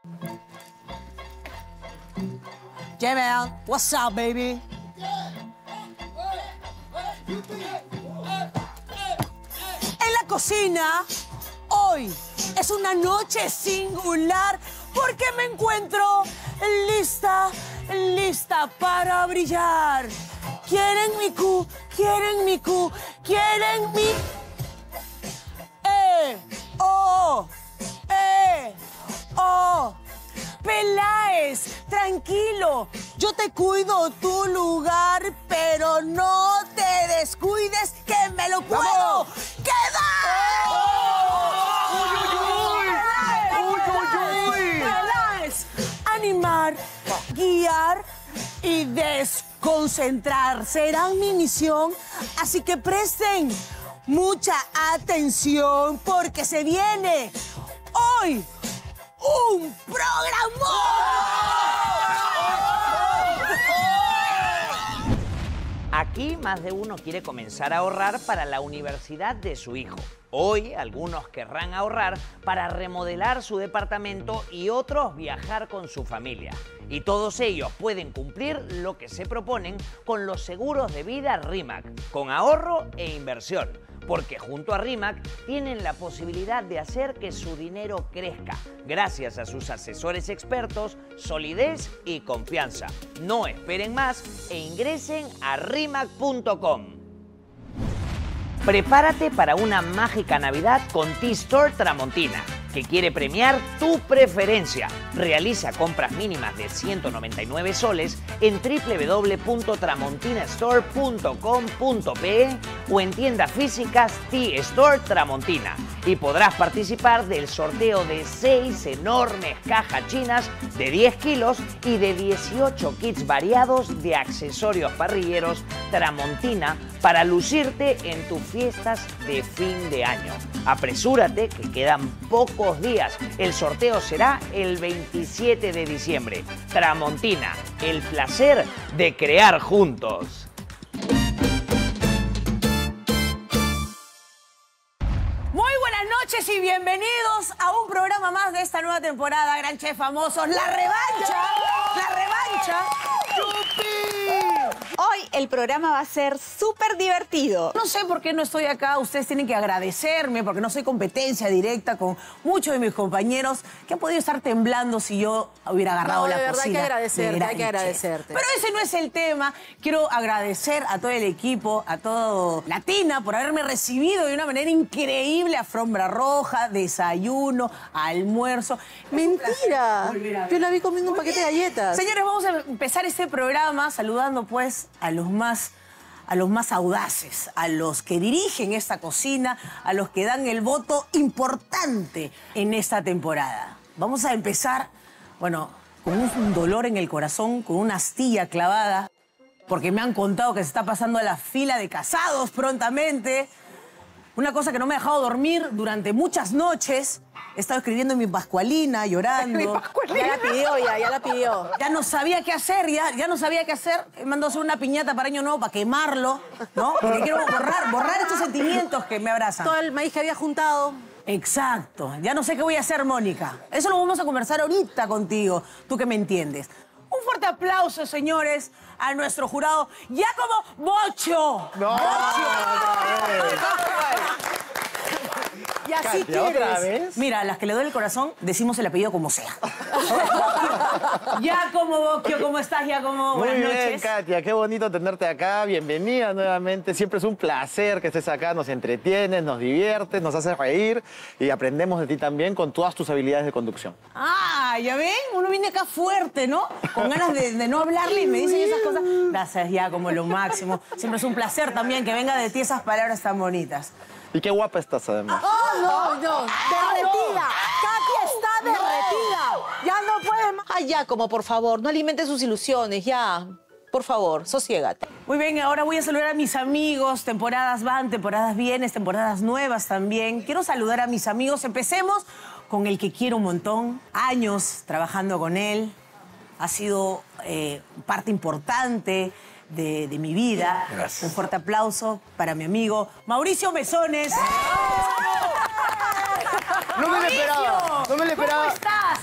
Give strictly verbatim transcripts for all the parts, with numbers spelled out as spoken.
Yeah, man. What's up, baby? En la cocina, hoy es una noche singular porque me encuentro lista, lista para brillar. ¿Quieren mi Q? ¿Quieren mi Q? ¿Quieren mi...? ¡Eh! ¡Oh! ¡Eh! ¡Oh! Peláez, tranquilo. Yo te cuido tu lugar, pero no te descuides que me lo puedo quedar. ¡Uy, uy, uy! ¡Uy, uy, uy! Peláez, animar, guiar y desconcentrar serán mi misión, así que presten mucha atención porque se viene hoy un programa. Aquí más de uno quiere comenzar a ahorrar para la universidad de su hijo. Hoy algunos querrán ahorrar para remodelar su departamento y otros viajar con su familia. Y todos ellos pueden cumplir lo que se proponen con los seguros de vida RIMAC, con ahorro e inversión. Porque junto a RIMAC tienen la posibilidad de hacer que su dinero crezca, gracias a sus asesores expertos, solidez y confianza. No esperen más e ingresen a rimac punto com. Prepárate para una mágica Navidad con T-Store Tramontina, que quiere premiar tu preferencia. Realiza compras mínimas de ciento noventa y nueve soles en w w w punto tramontinastore punto com punto pe o en tiendas físicas T-Store Tramontina y podrás participar del sorteo de seis enormes cajas chinas de diez kilos y de dieciocho kits variados de accesorios parrilleros Tramontina para lucirte en tus fiestas de fin de año. Apresúrate que quedan pocos días. El sorteo será el veintisiete de diciembre. Tramontina, el placer de crear juntos. Muy buenas noches y bienvenidos a un programa más de esta nueva temporada, Gran Chef Famosos, La Revancha, La Revancha. Hoy el programa va a ser súper divertido. No sé por qué no estoy acá, ustedes tienen que agradecerme porque no soy competencia directa con muchos de mis compañeros que han podido estar temblando si yo hubiera agarrado No, la de verdad cocina. hay que agradecerte, de Gran hay que Chef. agradecerte. Pero ese no es el tema. Quiero agradecer a todo el equipo, a todo Latina por haberme recibido de una manera increíble. Alfombra roja, desayuno, almuerzo. Mentira. Yo la vi comiendo un paquete de galletas. Señores, vamos a empezar este programa saludando pues a los más, a los más audaces, a los que dirigen esta cocina, a los que dan el voto importante en esta temporada. Vamos a empezar, bueno, con un dolor en el corazón, con una astilla clavada, porque me han contado que se está pasando a la fila de casados prontamente. Una cosa que no me ha dejado dormir durante muchas noches. He estado escribiendo en mi pascualina, llorando. Mi pascualina. Ya la pidió, ya, ya la pidió. Ya no sabía qué hacer, ya, ya no sabía qué hacer. Me mandó a hacer una piñata para Año Nuevo para quemarlo, ¿no? Porque quiero borrar, borrar estos sentimientos que me abrazan. Todo el maíz que había juntado. Exacto. Ya no sé qué voy a hacer, Mónica. Eso lo vamos a conversar ahorita contigo, tú que me entiendes. Un fuerte aplauso, señores, a nuestro jurado, Giacomo Boccio. ¡No! Boccio. Y así Katia, ¿otra quieres. vez? Mira, a las que le doy el corazón, decimos el apellido como sea. Giacomo Boccio, ¿cómo estás, Giacomo? Muy Buenas bien, noches. Katia, qué bonito tenerte acá. Bienvenida nuevamente. Siempre es un placer que estés acá. Nos entretienes, nos diviertes, nos haces reír y aprendemos de ti también con todas tus habilidades de conducción. Ah, ya ven, uno viene acá fuerte, ¿no? Con ganas de, de no hablarle y me dicen esas cosas. Gracias, Giacomo, lo máximo. Siempre es un placer también que venga de ti esas palabras tan bonitas. Y qué guapa estás, además. ¡Oh, no, no! ¡Derretida! ¡Katia está derretida! ¡Ya no puede más! Ay, ya, como por favor, no alimentes sus ilusiones, ya. Por favor, sosiégate. Muy bien, ahora voy a saludar a mis amigos. Temporadas van, temporadas vienes, temporadas nuevas también. Quiero saludar a mis amigos. Empecemos con el que quiero un montón. Años trabajando con él. Ha sido eh, parte importante de, de mi vida. Gracias. Un fuerte aplauso para mi amigo Mauricio Mesones. No me lo esperaba, no me lo esperaba. ¿Cómo estás,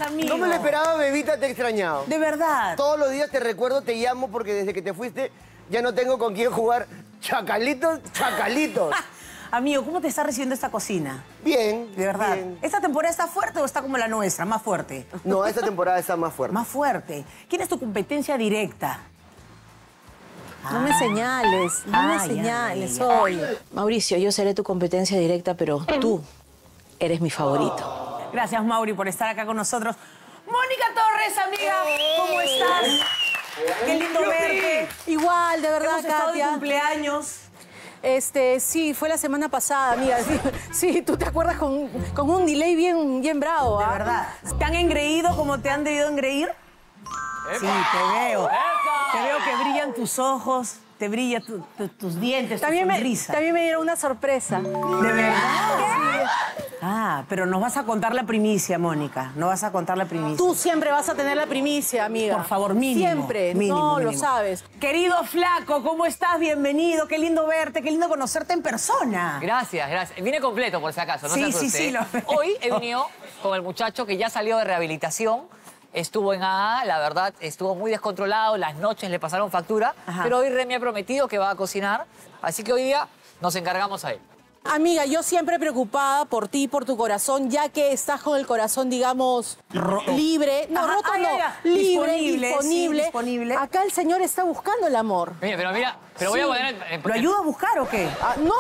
amigo? No me lo esperaba, bebita, te he extrañado. De verdad. Todos los días te recuerdo, te llamo porque desde que te fuiste ya no tengo con quién jugar. Chacalitos, chacalitos. Amigo, ¿cómo te está recibiendo esta cocina? Bien. De verdad. Bien. ¿Esta temporada está fuerte o está como la nuestra, más fuerte? No, esta temporada está más fuerte. Más fuerte. ¿Quién es tu competencia directa? No me señales, no Ah, me ya, señales, ya, ya. oye. Mauricio, yo seré tu competencia directa, pero tú eres mi favorito. Gracias, Mauri, por estar acá con nosotros. Mónica Torres, amiga, ¿cómo estás? Qué lindo verte. Igual, de verdad, Hemos estado de Katia. cumpleaños. Este, sí, fue la semana pasada, amiga. Sí, sí, tú te acuerdas con, con un delay bien, bien bravo, De ¿ah? verdad. ¿Te han engreído como te han debido engreír? Sí, te veo. Te veo que brillan tus ojos, te brillan tu- tu- tus dientes, También tu me, sonrisa. también me dieron una sorpresa. ¿De verdad? Ah, pero nos vas a contar la primicia, Mónica. No vas a contar la primicia. Tú siempre vas a tener la primicia, amiga. Por favor, mínimo. Siempre. Mínimo, no, lo mínimo. sabes. Querido Flaco, ¿cómo estás? Bienvenido. Qué lindo verte, qué lindo conocerte en persona. Gracias, gracias. Vine completo, por si acaso, no Sí, se sí, asuste. sí, lo veo. Hoy he venido con el muchacho que ya salió de rehabilitación. Estuvo en A A, la verdad, estuvo muy descontrolado. Las noches le pasaron factura. Ajá. Pero hoy Remy ha prometido que va a cocinar. Así que hoy día nos encargamos a él. Amiga, yo siempre preocupada por ti, por tu corazón, ya que estás con el corazón, digamos, libre. No, Ajá, roto ah, no. ya, ya. Libre, Disponible, sí, disponible. disponible. Acá el señor está buscando el amor. Mira, pero mira, pero voy Sí. a poner... en- en- ¿Lo ayuda a buscar o qué? Ah, no.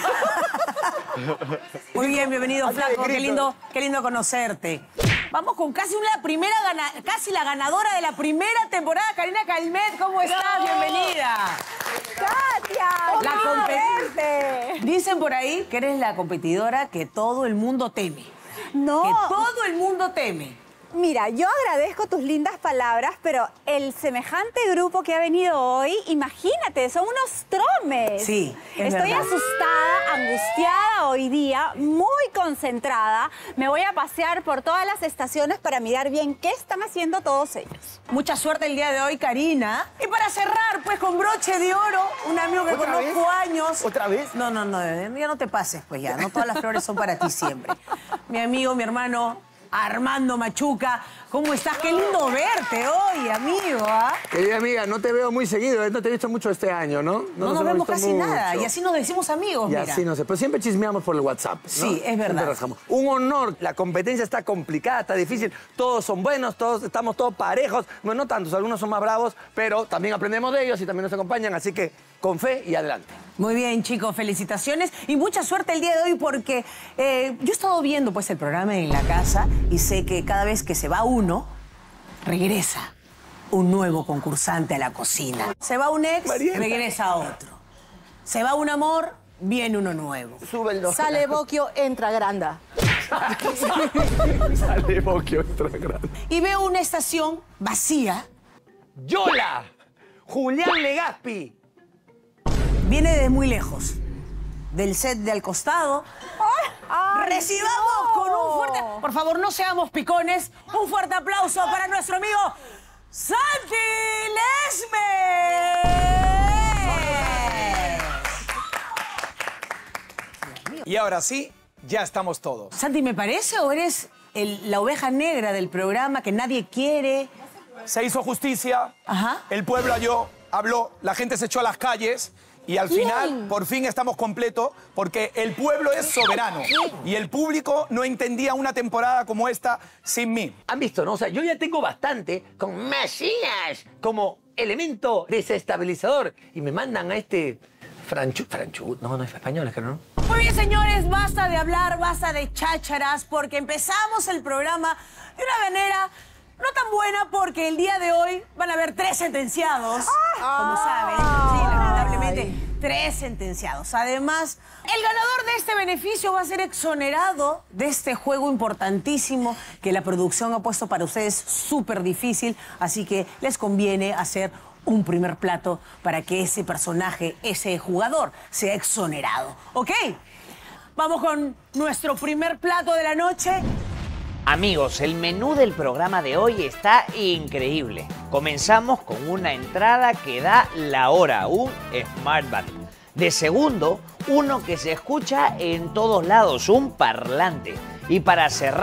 Muy bien, bienvenido, Hazle Flaco. Qué grito. lindo, qué lindo conocerte. Vamos con casi una primera gana- casi la ganadora de la primera temporada, Karina Calmet. ¿Cómo estás? Bienvenida. ¡Katia! La ¡Qué compe- verte! Dicen por ahí que eres la competidora que todo el mundo teme. No, Que todo el mundo teme. mira, yo agradezco tus lindas palabras, pero el semejante grupo que ha venido hoy, imagínate, son unos tromes. Sí, es Estoy verdad. asustada, angustiada hoy día, muy concentrada. Me voy a pasear por todas las estaciones para mirar bien qué están haciendo todos ellos. Mucha suerte el día de hoy, Karina. Y para cerrar, pues, con broche de oro, un amigo que ¿Otra conozco vez? años. ¿Otra vez? No, no, no, ya no te pases, pues ya. No todas las flores son para ti siempre. Mi amigo, mi hermano, Armando Machuca. ¿Cómo estás? Qué lindo verte hoy, amigo, ¿ah? Querida amiga, no te veo muy seguido, ¿eh? No te he visto mucho este año, ¿no? No, nos hemos vemos visto casi mucho. nada. Y así nos decimos amigos, Y mira. así no sé, pero siempre chismeamos por el WhatsApp, ¿no? Sí, es verdad. Siempre rajamos. Un honor, la competencia está complicada, está difícil, todos son buenos, todos estamos todos parejos, bueno, no tantos, algunos son más bravos, pero también aprendemos de ellos y también nos acompañan, así que con fe y adelante. Muy bien, chicos, felicitaciones y mucha suerte el día de hoy porque eh, yo he estado viendo pues el programa en la casa y sé que cada vez que se va uno, regresa un nuevo concursante a la cocina. Se va un ex, Mariela. regresa otro. Se va un amor, viene uno nuevo. Sube el dos. Sale Boquio, entra Granda. Sale Boquio, otra grande. Y veo una estación vacía, Yola, Julián Legaspi. viene desde muy lejos, del set de al costado. ¡Ay, Recibamos no! con un fuerte... Por favor, no seamos picones. Un fuerte aplauso para nuestro amigo Santi Lesmes. Y ahora sí, ya estamos todos. Santi, ¿me parece o eres el- la oveja negra del programa que nadie quiere? Se hizo justicia, Ajá. el pueblo halló, habló, la gente se echó a las calles y al final, por fin estamos completos porque el pueblo es soberano y el público no entendía una temporada como esta sin mí. Han visto, ¿no? O sea, yo ya tengo bastante con Macías como elemento desestabilizador y me mandan a este Franchu... Franchu... No, no es español, es que no. Muy bien, señores, basta de hablar, basta de chácharas, porque empezamos el programa de una manera no tan buena, porque el día de hoy van a haber tres sentenciados, como saben. Sí, lamentablemente, tres sentenciados. Además, el ganador de este beneficio va a ser exonerado de este juego importantísimo que la producción ha puesto para ustedes súper difícil, así que les conviene hacer un primer plato para que ese personaje, ese jugador, sea exonerado. ¿Ok? Vamos con nuestro primer plato de la noche. Amigos, el menú del programa de hoy está increíble. Comenzamos con una entrada que da la hora, un Smart Band. De segundo, uno que se escucha en todos lados, un parlante. Y para cerrar,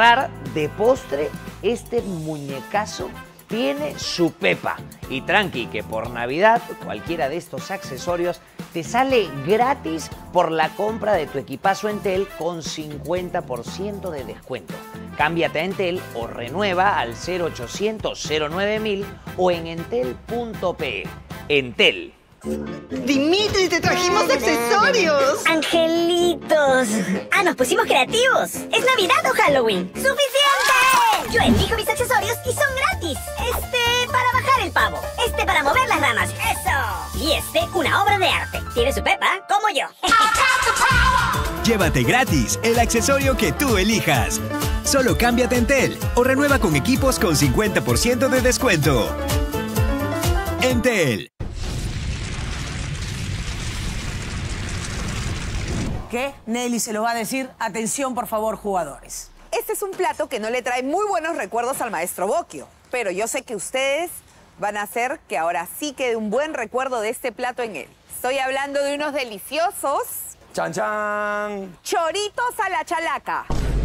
de postre, este muñecazo tiene su pepa. Y tranqui, que por Navidad cualquiera de estos accesorios te sale gratis por la compra de tu equipazo Entel con cincuenta por ciento de descuento. Cámbiate a Entel o renueva al cero ochocientos cero nueve mil o en entel punto pe. Entel. Dimitri, te trajimos accesorios. Angelitos. Ah, nos pusimos creativos. ¿Es Navidad o Halloween? ¡Suficiente! Yo elijo mis accesorios y son gratis. Este para bajar el pavo. Este para mover las ramas. ¡Eso! Y este, una obra de arte. Tiene su pepa, como yo. Llévate gratis el accesorio que tú elijas. Solo cámbiate a Entel o renueva con equipos con cincuenta por ciento de descuento. Entel. ¿Qué? Nelly se lo va a decir. Atención, por favor, jugadores. Este es un plato que no le trae muy buenos recuerdos al maestro Bocchio, pero yo sé que ustedes van a hacer que ahora sí quede un buen recuerdo de este plato en él. Estoy hablando de unos deliciosos... ¡Chan, chan! Choritos a la chalaca.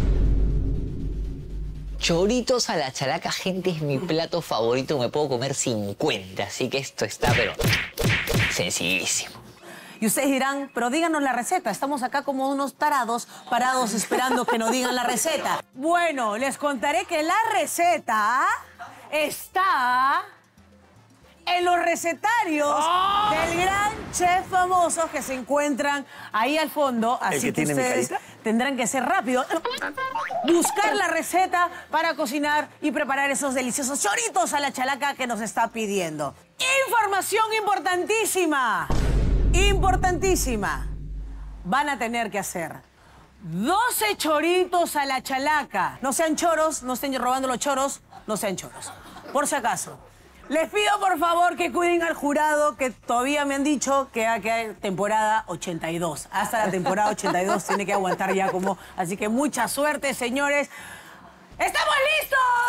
Choritos a la chalaca, gente, es mi plato favorito. Me puedo comer cincuenta, así que esto está, pero sencillísimo. Y ustedes dirán, pero díganos la receta. Estamos acá como unos tarados parados esperando que nos digan la receta. Bueno, les contaré que la receta está en los recetarios ¡oh! del gran chef famoso que se encuentran ahí al fondo. Así que, que ustedes tendrán que ser rápidos. Buscar la receta para cocinar y preparar esos deliciosos choritos a la chalaca que nos está pidiendo. Información importantísima. Importantísima. Van a tener que hacer doce choritos a la chalaca. No sean choros, no estén robando los choros, no sean choros. Por si acaso. Les pido, por favor, que cuiden al jurado, que todavía me han dicho que hay, que hay temporada ochenta y dos. Hasta la temporada ochenta y dos tiene que aguantar ya como... Así que mucha suerte, señores. ¿Estamos listos? ¡Sí!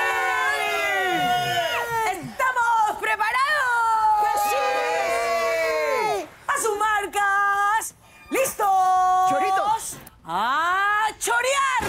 ¿Estamos preparados? ¡Sus marcas! ¿Listos? ¡Choritos! ¡A chorear!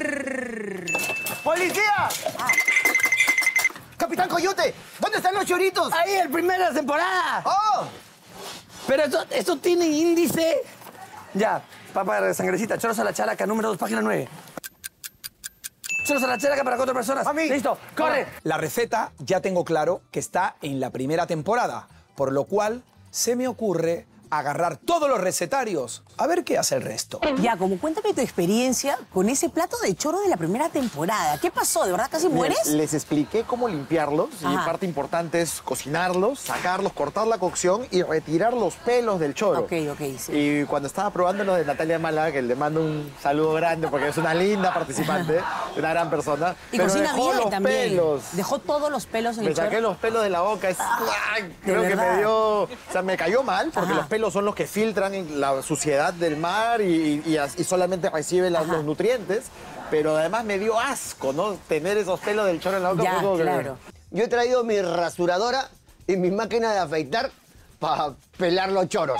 ¡Policía! Ah. ¡Capitán Coyote! ¿Dónde están los choritos? Ahí, el primero de la temporada. ¡Oh! Pero esto, esto tiene índice. Ya, papa de sangrecita, choros a la chalaca, número dos, página nueve. Choros a la chalaca para cuatro personas. A mí. Listo, corre. La receta ya tengo claro que está en la primera temporada, por lo cual se me ocurre agarrar todos los recetarios, a ver qué hace el resto. Ya, como cuéntame tu experiencia con ese plato de choro de la primera temporada. ¿Qué pasó? ¿De verdad casi mueres? Les, les expliqué cómo limpiarlos. Ajá. Y parte importante es cocinarlos, sacarlos, cortar la cocción y retirar los pelos del choro. Ok, ok, sí. Y cuando estaba probando lo de Natalia Málaga, que le mando un saludo grande porque es una linda participante, una gran persona. Y pero cocina dejó bien los también. pelos. Dejó todos los pelos en Me el choro. saqué los pelos de la boca. Es, Ah, creo ¿de que verdad? me dio... O sea, me cayó mal porque Ajá. los pelos son los que filtran la suciedad del mar y, y, y solamente reciben la, los nutrientes. Pero además me dio asco, ¿no? Tener esos pelos del choro en la boca. Ya, claro. claro. Yo he traído mi rasuradora y mi máquina de afeitar para pelar los choros.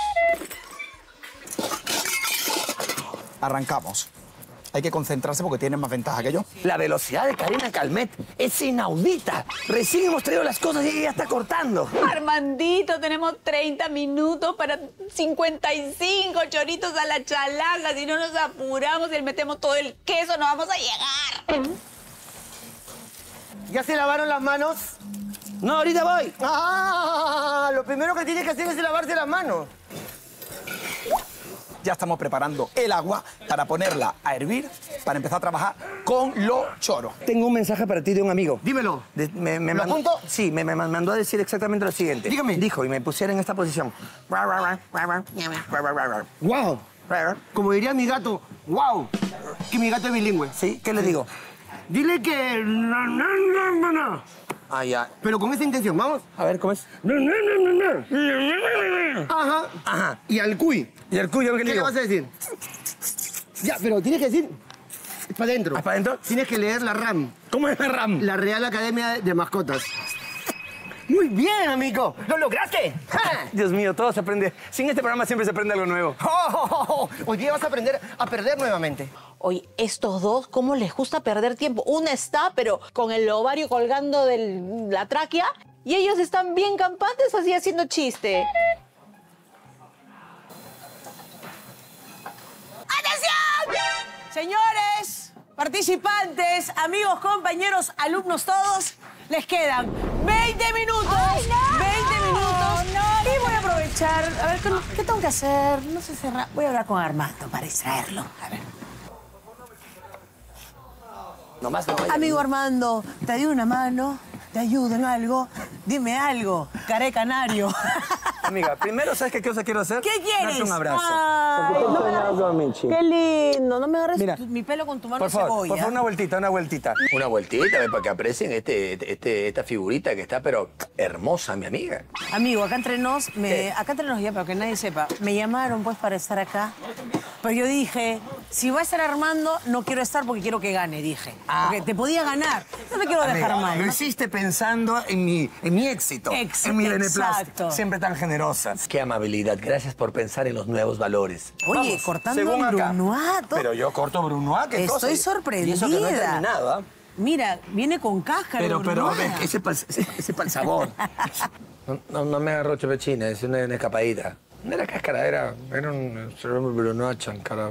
Arrancamos. Hay que concentrarse porque tienen más ventaja que yo. La velocidad de Karina Calmet es inaudita. Recién hemos traído las cosas y ella ya está cortando. Armandito, tenemos treinta minutos para cincuenta y cinco choritos a la chalaca. Si no nos apuramos y le metemos todo el queso, no vamos a llegar. ¿Ya se lavaron las manos? No, ahorita voy. Ah, lo primero que tienes que hacer es lavarse las manos. Ya estamos preparando el agua para ponerla a hervir, para empezar a trabajar con los choros. Tengo un mensaje para ti de un amigo. Dímelo. De- me, me ¿Lo mandó- apunto? Sí, me, me mandó a decir exactamente lo siguiente. Dígame. Dijo, y me pusiera en esta posición. ¡Wow! Como diría mi gato, ¡wow! Que mi gato es bilingüe. ¿Sí? ¿Qué le digo? Dile que... Ah, ya. Pero con esa intención, vamos. A ver, ¿cómo es? Ajá. Ajá. Y al cuy. ¿Y el cuyo qué ¿Qué le le digo? vas a decir? Ya, pero tienes que decir... Para adentro. ¿Para adentro? Tienes que leer la RAM. ¿Cómo es la RAM? La Real Academia de Mascotas. Muy bien, amigo. ¡Lo lograste! ¡Ja! Dios mío, todo se aprende. Sin este programa siempre se aprende algo nuevo. Oh, oh, oh, oh. Hoy día vas a aprender a perder nuevamente. Oye, estos dos, ¿cómo les gusta perder tiempo? Una está, pero con el ovario colgando de la tráquea, y ellos están bien campantes así haciendo chiste. ¡Atención! Señores, participantes, amigos, compañeros, alumnos todos, les quedan veinte minutos. ¡Ay, no! veinte minutos. No, y voy a aprovechar. A ver, ¿qué, qué tengo que hacer? No sé cerrar. Voy a hablar con Armando para distraerlo. A ver. Nomás no vaya. Amigo Armando, te doy una mano, te ayudo en algo. Dime algo, caré canario. Amiga, primero, ¿sabes qué cosa quiero hacer? ¿Qué quieres? Darte un abrazo. Ay, Porque tú no me extrañas agarres- a Michi. Qué lindo, no me agarres Mira, tu- mi pelo con tu mano Por favor, cebolla. por favor, una vueltita, una vueltita. Una vueltita, ven, para que aprecien este, este, esta figurita que está, pero hermosa, mi amiga. Amigo, acá entre nos, me, acá entre nos ya, pero que nadie sepa, me llamaron pues para estar acá. Pero yo dije, si va a estar Armando, no quiero estar porque quiero que gane, dije. Porque te podía ganar, no te quiero dejar Amiga, mal. Lo ¿no? hiciste pensando en mi, en mi éxito, Ex- en mi exacto. beneplácito. Siempre tan generosa. Qué amabilidad, gracias por pensar en los nuevos valores. Oye, Vamos, cortando según el acá. Brunois, todo. Pero yo corto Brunois, ¿qué cosa? Estoy Y- Y eso que no he sorprendida. terminado, ¿ah? Mira, viene con cáscara. Pero, el pero, Brunois. ves, ese para ese, ese pa'l sabor. No, no, no me agarró chepechina, es una, una escapadita. No era cáscara, era, era un Brunois chancarado.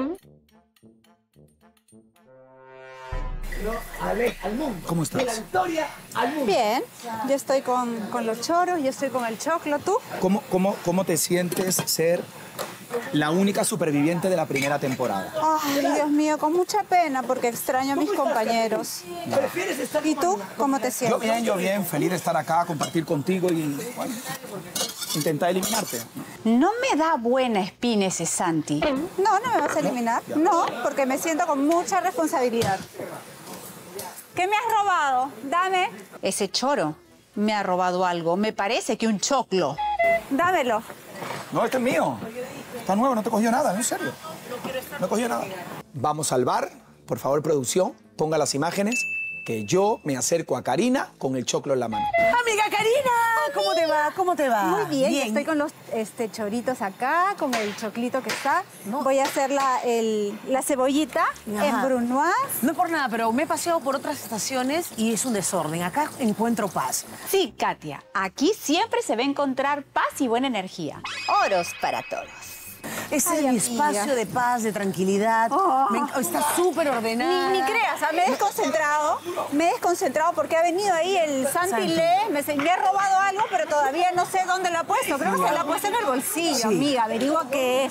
¿Cómo estás? Bien, yo estoy con, con los choros, yo estoy con el choclo, ¿tú? ¿Cómo, cómo, ¿Cómo te sientes ser la única superviviente de la primera temporada? Ay, Dios mío, con mucha pena porque extraño a mis compañeros. ¿Y tú? ¿Cómo te Yo sientes? bien, yo bien, feliz de estar acá, compartir contigo y, bueno, intentar eliminarte. No me da buena espina ese Santi. No, no me vas a eliminar. No, porque me siento con mucha responsabilidad. ¿Qué me has robado? Dame. Ese choro me ha robado algo. Me parece que un choclo. Dámelo. No, este es mío. Está nuevo, no te cogió nada, en serio. No cogió nada. Vamos al bar, por favor, producción, ponga las imágenes, que yo me acerco a Karina con el choclo en la mano. Amiga Karina, ¿cómo te va? ¿Cómo te va? Muy bien, yo estoy con los este, choritos acá, con el choclito que está. Voy a hacer la, el- la cebollita Ajá. en brunoise. No por nada, pero me he paseado por otras estaciones y es un desorden. Acá encuentro paz. Sí, Katia, aquí siempre se va a encontrar paz y buena energía. Oros para todos. Ese Ay, es mi amiga. espacio de paz, de tranquilidad. Oh. Me enc- está súper ordenada. Ni, ni creas, ¿ah? me he desconcentrado. Me he desconcentrado porque ha venido ahí el Santi Santi. Le, me, se- me ha robado algo, pero todavía no sé dónde lo ha puesto. Creo que se lo ha puesto en el bolsillo, Sí. amiga. Averigua qué es.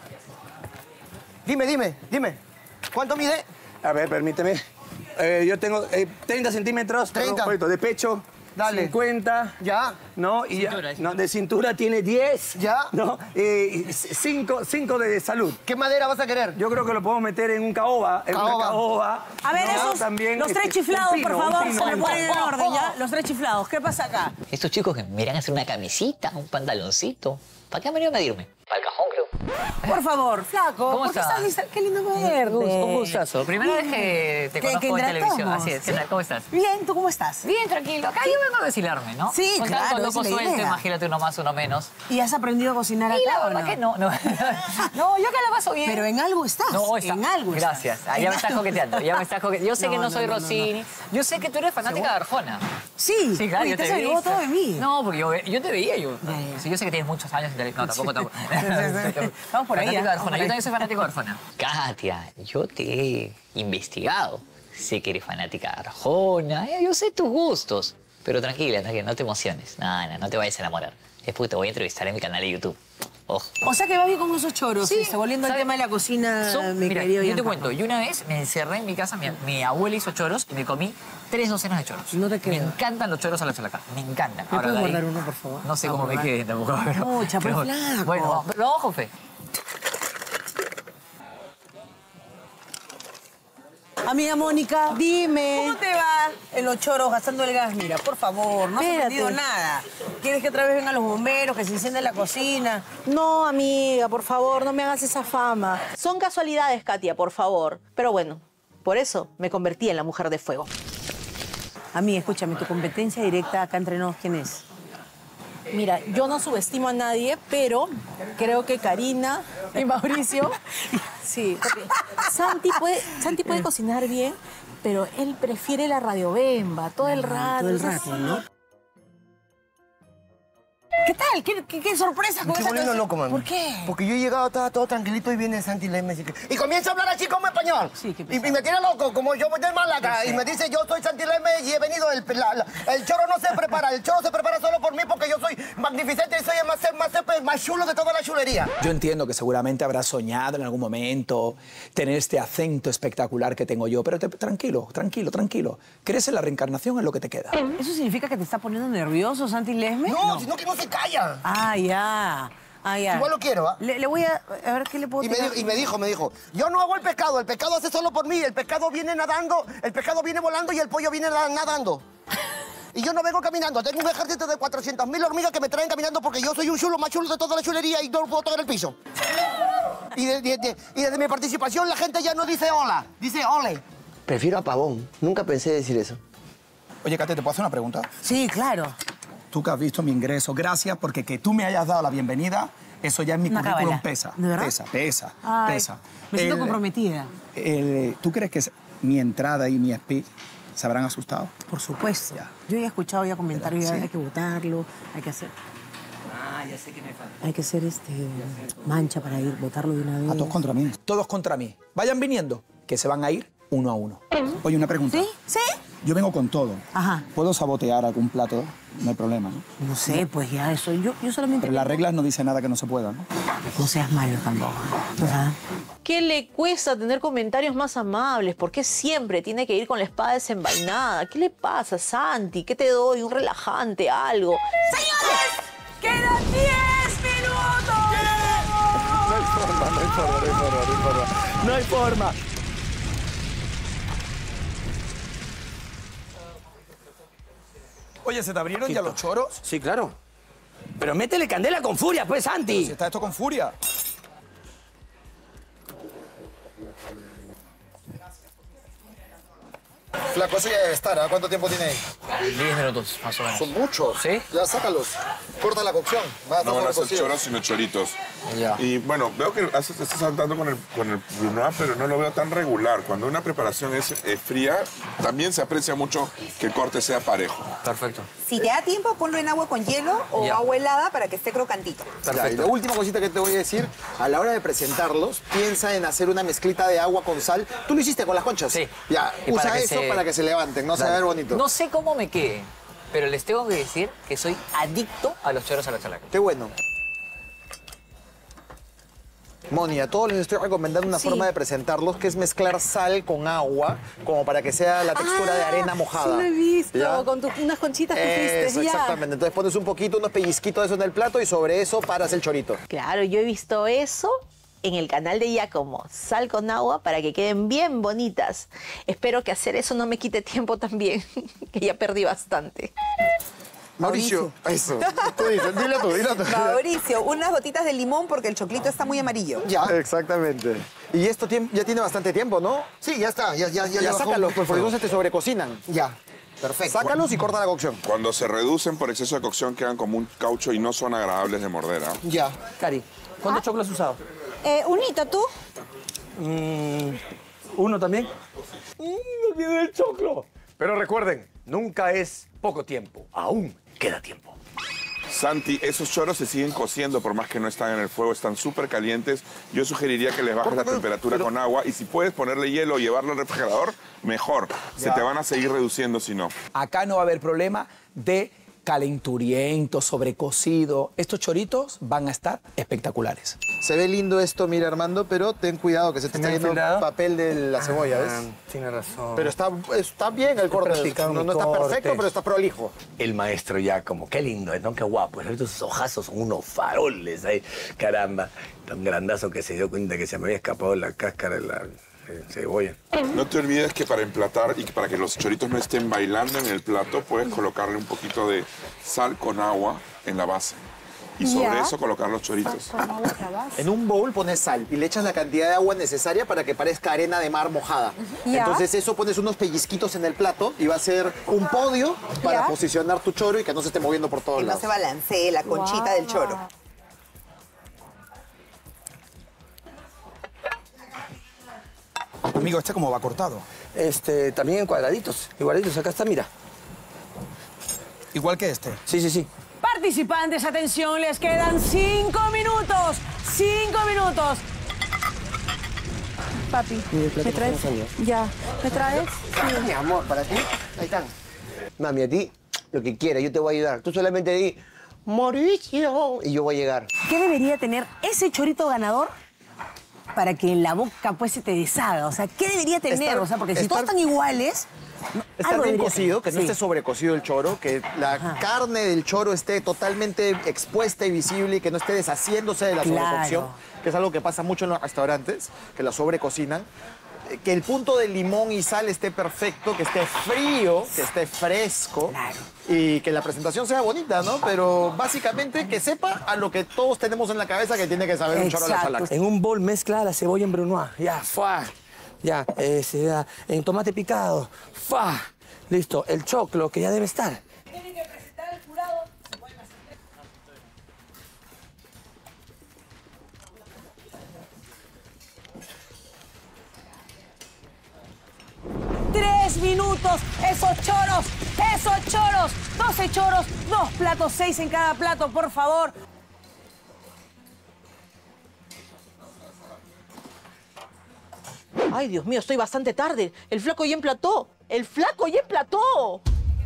Dime, dime, dime. ¿Cuánto mide? A ver, permíteme. Eh, yo tengo eh, treinta centímetros. treinta. perdón, poquito, de pecho. Dale. cincuenta. Ya. ¿No? Y ya, no, de cintura tiene diez. Ya. ¿No? Eh, cinco, cinco de salud. ¿Qué madera vas a querer? Yo creo que lo podemos meter en un caoba. En Caoba. una caoba. A ver, ¿no? esos, También, los tres este, chiflados, un pino, por un favor, pino, se me un ponen en pino. orden, ¿ya? Los tres chiflados, ¿qué pasa acá? Estos chicos que me irán a hacer una camisita, un pantaloncito. ¿Para qué han venido a medirme? Para el cajón, creo. Por favor, flaco, ¿Cómo ¿por qué estás? estás lista? Qué lindo verte. Un gusto, un gustazo. Primera vez que te Que- conozco que en televisión. interactuamos. Así es. ¿Qué tal? ¿Cómo estás? Bien, ¿tú cómo estás? Bien, tranquilo. Acá yo vengo a deshilarme, ¿no? Sí, Con claro, tanto esa loco es la suelto, idea. imagínate uno más, uno menos. ¿Y has aprendido a cocinar acá Y la o verdad no? que no, no. No, yo acá la paso bien. Pero en algo estás. No, está. En algo estás. Gracias. Ah, En ya me estás algo. coqueteando. Ya me estás coqueteando. Yo sé No, que no, no, soy no, no, no. Rossini. Yo sé que tú eres fanática de Arjona. Sí. Sí, claro, Uy, yo te te has he averiguado visto. todo de mí. No, porque yo, yo te veía. Yo, Ya, ya. Sí, yo sé que tienes muchos años en televisión. No, tampoco. tampoco. Vamos por ahí, Fanático ¿eh? de Vamos Arjona. por Yo ahí. también soy fanático de Arjona. Katia, yo te he investigado. Sé que eres fanática de Arjona. eh, Yo sé tus gustos. Pero tranquila, tranquila, no te emociones. No, no, no te vayas a enamorar. Después te voy a entrevistar en mi canal de YouTube. Ojo. O sea que vas bien con esos choros, Sí, este, volviendo al ¿sabe? tema de la cocina, Son- mi mira, querido yo te Giancarlo. cuento, yo una vez me encerré en mi casa, mi, mi abuela hizo choros y me comí tres docenas de choros. No te Me creo. encantan los choros a la chalaca, me encantan. ¿Me Ahora, puedes de ahí, guardar uno, por favor? No sé Vamos, cómo me ¿verdad? quede tampoco, pero... Mucha, pero pero- flaco. Bueno, vamos, pero ojo, Fe. Amiga Mónica, dime. ¿Cómo te va en los choros gastando el gas? Mira, por favor, no has Espérate. aprendido nada. ¿Quieres que otra vez vengan los bomberos, que se encienda la cocina? No, amiga, por favor, no me hagas esa fama. Son casualidades, Katia, por favor. Pero bueno, por eso me convertí en la mujer de fuego. A mí, escúchame, tu competencia directa acá entre nos, ¿quién es? Mira, yo no subestimo a nadie, pero creo que Karina y Mauricio Sí, porque Santi puede, Santi puede cocinar bien, pero él prefiere la radiobemba todo el rato. Todo el rato, ¿no? ¿Qué tal? ¿Qué, qué, qué sorpresa Me con estoy esa volviendo canción? loco, mami. ¿Por qué? Porque yo he llegado, estaba todo tranquilito y viene Santi Leme y comienza a hablar así como español. Sí, qué y, y me tiene loco, como yo voy de Málaga. Y me dice, yo soy Santi Leme y he venido, el, la, la, el choro no se prepara. El choro se prepara solo por mí porque yo soy magnificente y soy el más, más, más chulo de toda la chulería. Yo entiendo que seguramente habrás soñado en algún momento tener este acento espectacular que tengo yo, pero te, tranquilo, tranquilo, tranquilo. ¿Crees en la reencarnación? Es lo que te queda. ¿Eso significa que te está poniendo nervioso, Santi Lesme? No, no, sino que no se calla. Ah, ya. Ah, ya. Igual lo quiero, ¿ah? Le, le voy a... A ver, ¿qué le puedo y me, tirar? dijo, y me dijo, me dijo, yo no hago el pescado, el pescado hace solo por mí, el pescado viene nadando, el pescado viene volando y el pollo viene nadando. Y yo no vengo caminando, tengo un ejército de cuatrocientas mil hormigas que me traen caminando porque yo soy un chulo más chulo de toda la chulería y no puedo tocar el piso. Y, de, de, de, y desde mi participación la gente ya no dice hola, dice ole. Prefiero a pavón, nunca pensé decir eso. Oye, Kate, ¿te puedo hacer una pregunta? Sí, claro. Tú que has visto mi ingreso, gracias, porque que tú me hayas dado la bienvenida, eso ya en mi Una currículum cábala. pesa. ¿De verdad? Pesa, pesa, Ay, pesa. me siento El- comprometida. el- ¿Tú crees que mi entrada y mi speech se habrán asustado? Por supuesto. Yo ya he escuchado ya comentarios, ya ¿Sí? hay que votarlo, hay que hacer... Ah, ya sé que me falta. Hay que hacer este mancha para ir, votarlo de una vez. A todos contra mí. Todos contra mí. Vayan viniendo, que se van a ir uno a uno. Oye, una pregunta. ¿Sí? ¿Sí? Yo vengo con todo. Ajá. ¿Puedo sabotear algún plato? No hay problema, ¿no? No sé, pues ya eso. Yo, yo solamente... Pero las reglas no dicen nada que no se pueda, ¿no? No seas malo tampoco. O sea, ¿Qué le cuesta tener comentarios más amables? ¿Por qué siempre tiene que ir con la espada desenvainada? ¿Qué le pasa, Santi? ¿Qué te doy? ¿Un relajante? ¿Algo? ¡Señores! ¡Quedan diez minutos! No hay forma, no hay forma, no hay forma, no hay forma. No hay forma. Oye, ¿se te abrieron ya los choros? Sí, claro. Pero métele candela con furia, pues, Santi. Si está esto con furia. Flaco, ese ya debe estar, ¿ah? ¿Cuánto tiempo tiene ahí? diez minutos, más o menos. Son muchos. ¿Sí? Ya, sácalos. Corta la cocción. Va a estar No van a ser cocido. choros, sino choritos. Ya. Y bueno, veo que haces- estás saltando con el, con el brunoise, pero no lo veo tan regular. Cuando una preparación es eh, fría, también se aprecia mucho que el corte sea parejo. Perfecto. Si te da tiempo, ponlo en agua con hielo o Ya. agua helada para que esté crocantito. Ya, y la última cosita que te voy a decir, a la hora de presentarlos, piensa en hacer una mezclita de agua con sal. ¿Tú lo hiciste con las conchas? Sí. Ya, Y usa para que eso se- para que se levanten, no se va a Dale. ver bonito. No sé cómo me quede, pero les tengo que decir que soy adicto a los choros a la chalaca. Qué bueno. Moni, a todos les estoy recomendando una Sí. forma de presentarlos, que es mezclar sal con agua, como para que sea la textura de arena mojada. Sí lo he visto, ¿Ya? con tus unas conchitas que Eso, hiciste. ya. exactamente. Entonces pones un poquito, unos pellizquitos de eso en el plato y sobre eso paras el chorito. Claro, yo he visto eso en el canal de Giacomo. Sal con agua para que queden bien bonitas. Espero que hacer eso no me quite tiempo también, que ya perdí bastante. Mauricio, eso. Tú dices, dilo tú, dilo tú. Mauricio, unas gotitas de limón porque el choclito está muy amarillo. Ya. Exactamente. Y esto tiem- ya tiene bastante tiempo, ¿no? Sí, ya está, ya, ya, ya. Ya, le bajó un sácalos, pues, porque poquito. entonces te sobrecocinan. Ya, perfecto. Sácalos y corta la cocción. Cuando se reducen por exceso de cocción, quedan como un caucho y no son agradables de morder. ¿ah? Ya. Cari, ¿cuántos choclos has usado? Eh, unito, ¿tú? Mm, ¿Uno también? Mm, me olvidé del choclo. Pero recuerden, nunca es poco tiempo. Aún queda tiempo. Santi, esos choros se siguen cociendo por más que no están en el fuego, están súper calientes. Yo sugeriría que les bajes la temperatura con agua y si puedes ponerle hielo o llevarlo al refrigerador, mejor. Se Ya. te van a seguir reduciendo si no. Acá no va a haber problema de calenturiento, sobrecocido. Estos choritos van a estar espectaculares. Se ve lindo esto, mira Armando, pero ten cuidado que se te está yendo papel de la cebolla, ¿ves? Tiene razón. Pero está, está bien el corte. practicando No, mi no está corte. perfecto, pero está prolijo. El maestro ya como, qué lindo, ¿no? Qué guapo. Estos ojazos son unos faroles ahí. Caramba, tan grandazo que se dio cuenta que se me había escapado la cáscara de la eh, cebolla. No te olvides que para emplatar y que para que los choritos no estén bailando en el plato, puedes colocarle un poquito de sal con agua en la base. Y sobre Ya. eso colocar los choritos. En un bowl pones sal y le echas la cantidad de agua necesaria para que parezca arena de mar mojada. Ya. Entonces eso pones unos pellizquitos en el plato y va a ser un podio para Ya. posicionar tu choro y que no se esté moviendo por todos Que no lados. se balancee la conchita del choro. Amigo, ¿este cómo va cortado? Este, también en cuadraditos. En cuadraditos, acá está, mira. Igual que este. Sí, sí, sí. Participantes, atención, les quedan cinco minutos. Cinco minutos. Papi, ¿me traes? Ya, ¿me traes? Sí. Mi amor, para ti, ahí están. Mami, a ti, lo que quieras, yo te voy a ayudar. Tú solamente di, Mauricio, y yo voy a llegar. ¿Qué debería tener ese chorito ganador para que en la boca pues se te deshaga? O sea, ¿qué debería tener? Estar- o sea, porque si estar- todos están iguales, Estar algo bien debería cocido, que tener. no Sí. esté sobrecocido el choro, que la carne del choro esté totalmente expuesta y visible y que no esté deshaciéndose de la Claro. sobrecocción, que es algo que pasa mucho en los restaurantes, que la sobrecocinan. Eh, Que el punto de limón y sal esté perfecto, que esté frío, que esté fresco y que la presentación sea bonita, ¿no? Pero básicamente que sepa a lo que todos tenemos en la cabeza que tiene que saber un choro a la chalaca. En un bol mezcla la cebolla en brunoise. Ya, fa. Ya, eh, se da en tomate picado. Fa. Listo, el choclo que ya debe estar. Tienen que presentar al jurado. Tres minutos, esos choros, esos choros, doce choros, dos platos, seis en cada plato, por favor. Ay, Dios mío, estoy bastante tarde. El flaco ya emplató. El flaco ya emplató.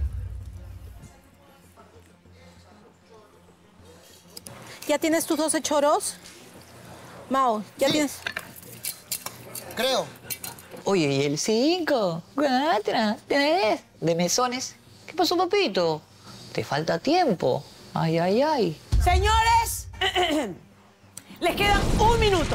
¿Ya tienes tus doce choros? Mao, ¿ya tienes? Creo. Oye, ¿y el cinco? cuatro, tres, de mesones. ¿Qué pasó, papito? Te falta tiempo. Ay, ay, ay. Señores, les queda un minuto.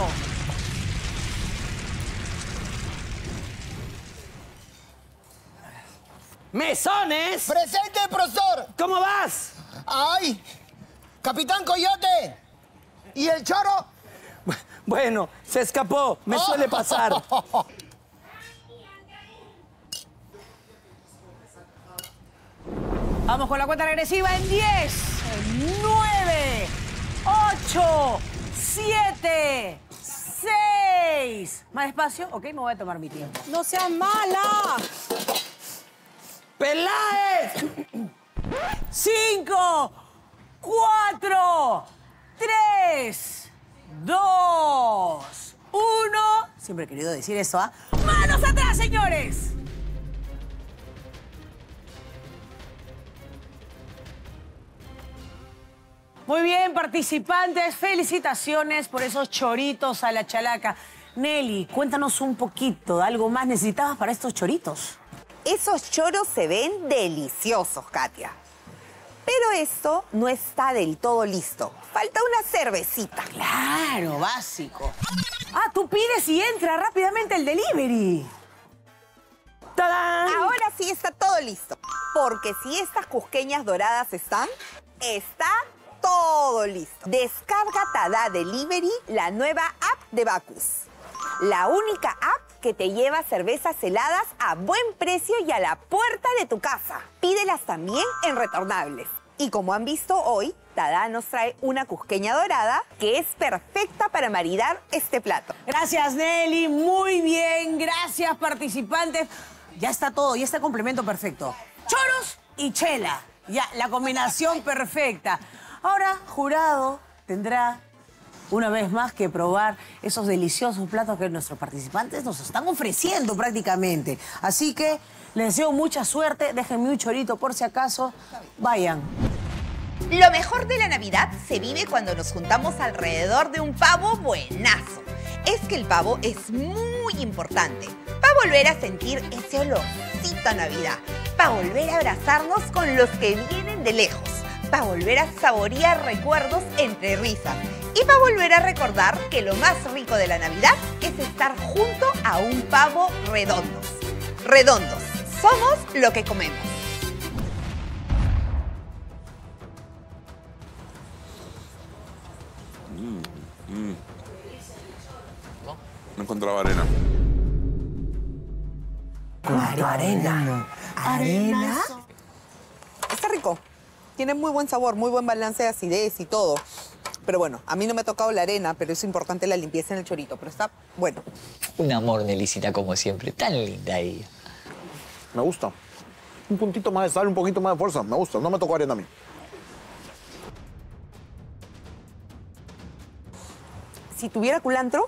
¡Mesones! ¡Presente, profesor! ¿Cómo vas? ¡Ay! ¡Capitán Coyote! ¿Y el choro? Bueno, se escapó. Me suele pasar. Vamos con la cuenta regresiva en diez, nueve, ocho, siete, seis. Más despacio, ok, me voy a tomar mi tiempo. ¡No seas mala! ¡Peláez! Cinco, cuatro, tres, dos, uno. Siempre he querido decir eso, ¿ah? ¡Manos atrás, señores! Muy bien, participantes, felicitaciones por esos choritos a la chalaca. Nelly, cuéntanos un poquito, ¿algo más necesitabas para estos choritos? Esos choros se ven deliciosos, Katia. Pero esto no está del todo listo. Falta una cervecita. Claro, básico. Ah, tú pides y entra rápidamente el delivery. ¡Tadán! Ahora sí está todo listo. Porque si estas cusqueñas doradas están, está todo listo. Descarga Tada Delivery, la nueva app de Bacus. La única app que te lleva cervezas heladas a buen precio y a la puerta de tu casa. Pídelas también en retornables. Y como han visto hoy, Tada nos trae una cusqueña dorada que es perfecta para maridar este plato. Gracias, Nelly. Muy bien. Gracias, participantes. Ya está todo, ya está el complemento perfecto. Choros y chela. Ya, la combinación perfecta. Ahora, jurado tendrá una vez más que probar esos deliciosos platos que nuestros participantes nos están ofreciendo prácticamente. Así que les deseo mucha suerte. Déjenme un chorito por si acaso. Vayan. Lo mejor de la Navidad se vive cuando nos juntamos alrededor de un pavo buenazo. Es que el pavo es muy importante para volver a sentir ese olorcito a Navidad, para volver a abrazarnos con los que vienen de lejos, para volver a saborear recuerdos entre risas y para volver a recordar que lo más rico de la Navidad es estar junto a un pavo redondos. Redondos, somos lo que comemos. Mm, mm. No encontraba arena. Claro, arena. ¿Arena? Está rico. Tiene muy buen sabor, muy buen balance de acidez y todo. Pero bueno, a mí no me ha tocado la arena, pero es importante la limpieza en el chorito. Pero está bueno. Un amor, Nelicita, como siempre. Tan linda ella. Me gusta. Un puntito más de sal, un poquito más de fuerza. Me gusta. No me tocó arena a mí. Si tuviera culantro,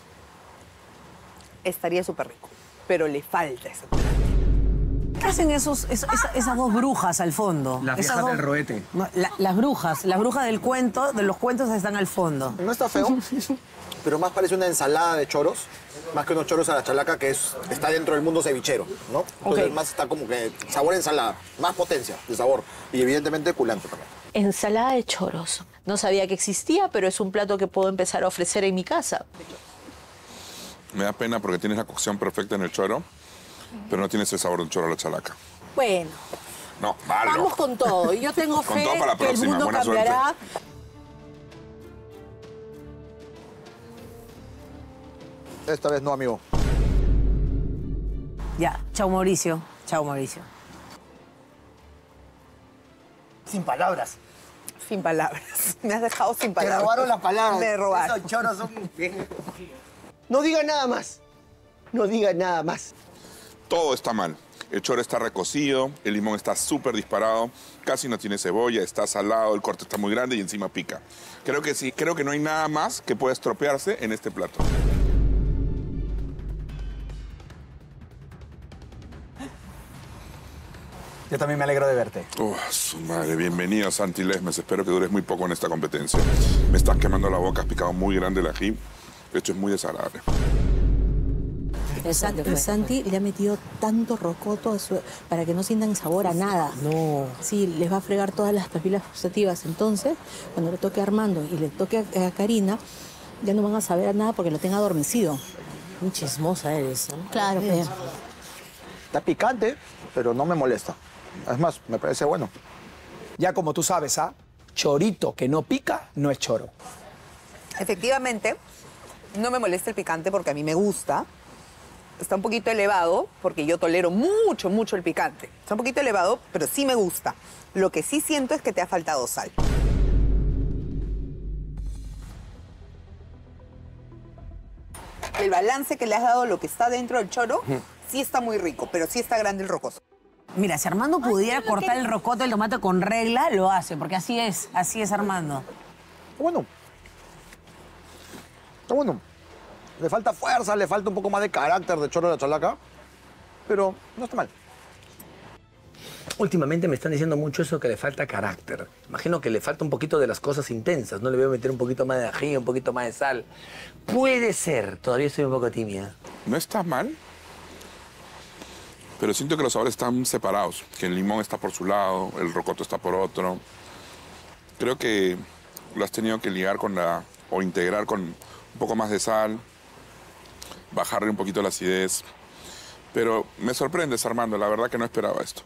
estaría súper rico. Pero le falta ese culantro. ¿Qué hacen esos, es- esa- esas dos brujas al fondo? Las Esas viejas dos- del roete. No, la- las brujas, las brujas del cuento, de los cuentos están al fondo. No está feo, pero más parece una ensalada de choros, más que unos choros a la chalaca que es, está dentro del mundo cevichero, ¿no? Entonces Ok. más está como que sabor a ensalada, más potencia de sabor y evidentemente culantro también. Ensalada de choros. No sabía que existía, pero es un plato que puedo empezar a ofrecer en mi casa. Me da pena porque tienes la cocción perfecta en el choro, pero no tienes el sabor del choro a la chalaca. Bueno, No, malo. vamos con todo. Yo tengo Con fe todo para la que el próxima. mundo Buena cambiará. Esta vez no, amigo. Ya, chao Mauricio, chao Mauricio. Sin palabras. Sin palabras. Me has dejado sin Te palabras. robaron las palabras. Me robaron. Esos choros son... No diga nada más. No diga nada más. Todo está mal. El choro está recocido, el limón está súper disparado, casi no tiene cebolla, está salado, el corte está muy grande y encima pica. Creo que sí, creo que no hay nada más que pueda estropearse en este plato. Yo también me alegro de verte. Oh, su madre, bienvenido Santi Lesmes. Espero que dures muy poco en esta competencia. Me estás quemando la boca, has picado muy grande el ají. Esto es muy desagradable. Santi, Santi le ha metido tanto rocoto a su- para que no sientan sabor a nada. No. Sí, les va a fregar todas las papilas gustativas. Entonces, cuando le toque a Armando y le toque a, a Karina, ya no van a saber a nada porque lo tenga adormecido. Muy chismosa eres, ¿no? Claro, pero... Está picante, pero no me molesta. Es más, me parece bueno. Ya como tú sabes, ¿ah? Chorito que no pica no es choro. Efectivamente, no me molesta el picante porque a mí me gusta. Está un poquito elevado porque yo tolero mucho, mucho el picante. Está un poquito elevado, pero sí me gusta. Lo que sí siento es que te ha faltado sal. El balance que le has dado a lo que está dentro del choro sí está muy rico, pero sí está grande el rocoso. Mira, si Armando pudiera cortar el rocoto y el tomate con regla, lo hace, porque así es, así es Armando. Bueno. Está bueno. Le falta fuerza, le falta un poco más de carácter de choro de la chalaca, pero no está mal. Últimamente me están diciendo mucho eso que le falta carácter. Imagino que le falta un poquito de las cosas intensas. No le voy a meter un poquito más de ají, un poquito más de sal. Puede ser. Todavía estoy un poco tímida. No está mal, pero siento que los sabores están separados. Que el limón está por su lado, el rocoto está por otro. Creo que lo has tenido que ligar con la... o integrar con un poco más de sal, bajarle un poquito la acidez. Pero me sorprendes, Armando. La verdad que no esperaba esto.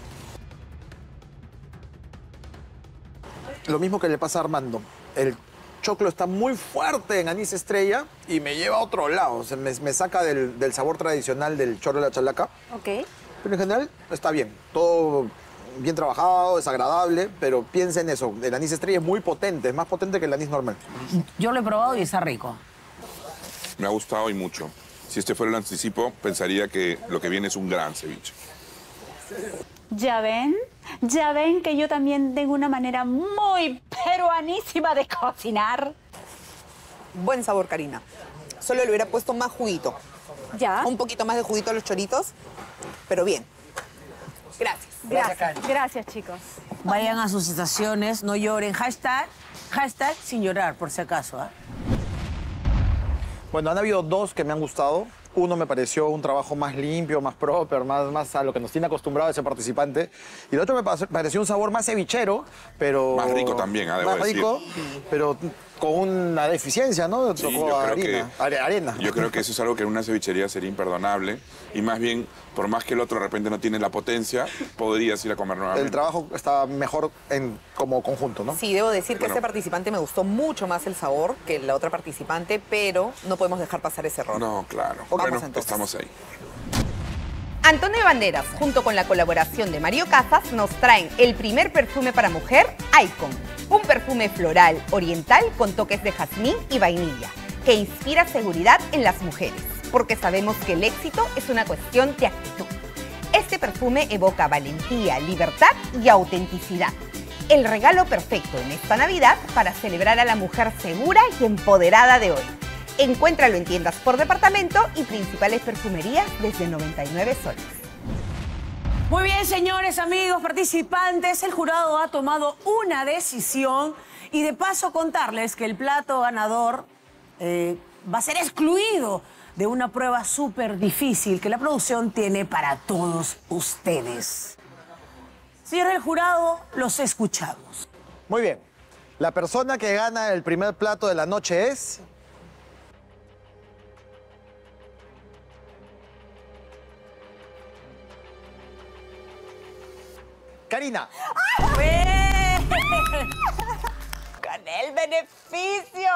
Lo mismo que le pasa a Armando. El choclo está muy fuerte en anís estrella y me lleva a otro lado. O sea, me, me saca del, del sabor tradicional del choro de la chalaca. Ok. Pero en general está bien. Todo bien trabajado, es agradable, pero piensa en eso. El anís estrella es muy potente, es más potente que el anís normal. Yo lo he probado y está rico. Me ha gustado y mucho. Si este fuera el anticipo, pensaría que lo que viene es un gran ceviche. Ya ven, ya ven que yo también tengo una manera muy peruanísima de cocinar. Buen sabor, Karina. Solo le hubiera puesto más juguito. Ya. Un poquito más de juguito a los choritos, pero bien. Gracias. Gracias, gracias chicos. Vayan a sus estaciones, no lloren. Hashtag, hashtag sin llorar, por si acaso. ¿ah? Bueno, han habido dos que me han gustado. Uno me pareció un trabajo más limpio, más proper, más, más a lo que nos tiene acostumbrado ese participante. Y el otro me pas- pareció un sabor más cevichero, pero... Más rico también, ah, debo Más decir. rico, pero con una deficiencia, ¿no? Sí, Tocó yo creo harina, que- are- arena. Yo creo que eso es algo que en una cevichería sería imperdonable. Y más bien, por más que el otro de repente no tiene la potencia, podrías ir a comer nuevamente. El trabajo está mejor en, como conjunto, ¿no? Sí, debo decir que Bueno. este participante me gustó mucho más el sabor que la otra participante, pero no podemos dejar pasar ese error. No, claro. Vamos Bueno, entonces. estamos ahí. Antonio Banderas, junto con la colaboración de Mario Casas, nos traen el primer perfume para mujer, Icon. Un perfume floral, oriental, con toques de jazmín y vainilla, que inspira seguridad en las mujeres, porque sabemos que el éxito es una cuestión de actitud. Este perfume evoca valentía, libertad y autenticidad. El regalo perfecto en esta Navidad para celebrar a la mujer segura y empoderada de hoy. Encuéntralo en tiendas por departamento y principales perfumerías desde noventa y nueve soles. Muy bien, señores, amigos, participantes, el jurado ha tomado una decisión y de paso contarles que el plato ganador eh, va a ser excluido de una prueba súper difícil que la producción tiene para todos ustedes. Señores del jurado, los escuchamos. Muy bien. La persona que gana el primer plato de la noche es... Karina. ¡Con el beneficio!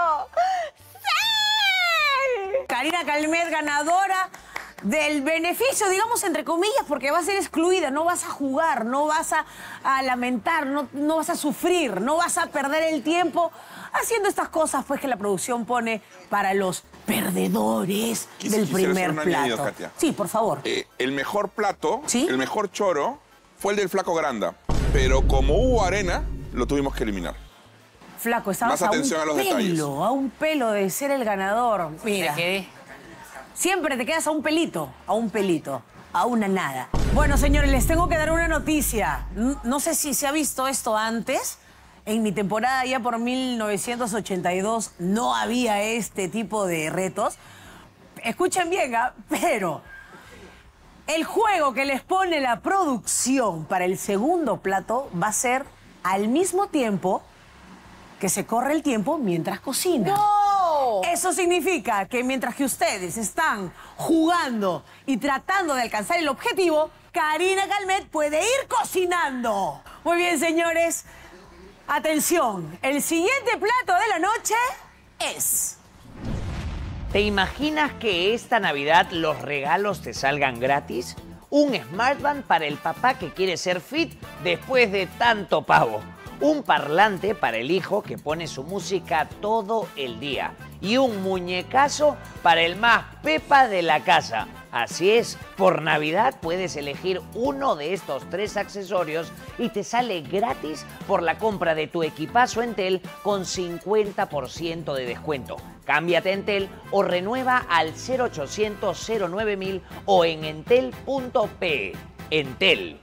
¡Sí! Karina Calmet, ganadora del beneficio, digamos entre comillas, porque va a ser excluida. No vas a jugar, no vas a, a lamentar, no, no vas a sufrir, no vas a perder el tiempo haciendo estas cosas pues que la producción pone para los perdedores Quis- del quisiera primer hacer un plato. añadido, Katia. Sí, por favor. Eh, el mejor plato, el mejor choro, fue el del Flaco Granda. Pero como hubo arena, lo tuvimos que eliminar. Flaco, estabas Más atención a a un los pelo, detalles. a un pelo de ser el ganador. Mira. Me quedé. Siempre te quedas a un pelito, a un pelito, a una nada. Bueno, señores, les tengo que dar una noticia. N- No sé si se ha visto esto antes. En mi temporada ya por mil novecientos ochenta y dos no había este tipo de retos. Escuchen bien, ¿ah? Pero el juego que les pone la producción para el segundo plato va a ser al mismo tiempo que se corre el tiempo mientras cocina. ¡No! Eso significa que mientras que ustedes están jugando y tratando de alcanzar el objetivo, Karina Calmet puede ir cocinando. Muy bien, señores. Atención, el siguiente plato de la noche es... ¿Te imaginas que esta Navidad los regalos te salgan gratis? Un Smartband para el papá que quiere ser fit después de tanto pavo. Un parlante para el hijo que pone su música todo el día. Y un muñecazo para el más pepa de la casa. Así es, por Navidad puedes elegir uno de estos tres accesorios y te sale gratis por la compra de tu equipazo Entel con cincuenta por ciento de descuento. Cámbiate a Entel o renueva al cero ochocientos cero nueve mil o en entel punto pe. Entel.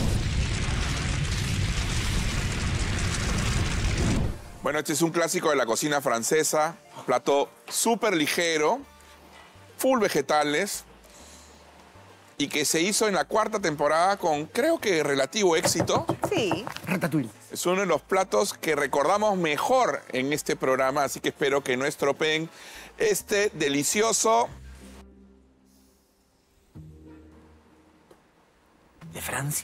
Bueno, este es un clásico de la cocina francesa. Plato súper ligero, full vegetales. Y que se hizo en la cuarta temporada con, creo que, relativo éxito. Sí. Ratatouille. Es uno de los platos que recordamos mejor en este programa, así que espero que no estropeen este delicioso... ¿De Francia?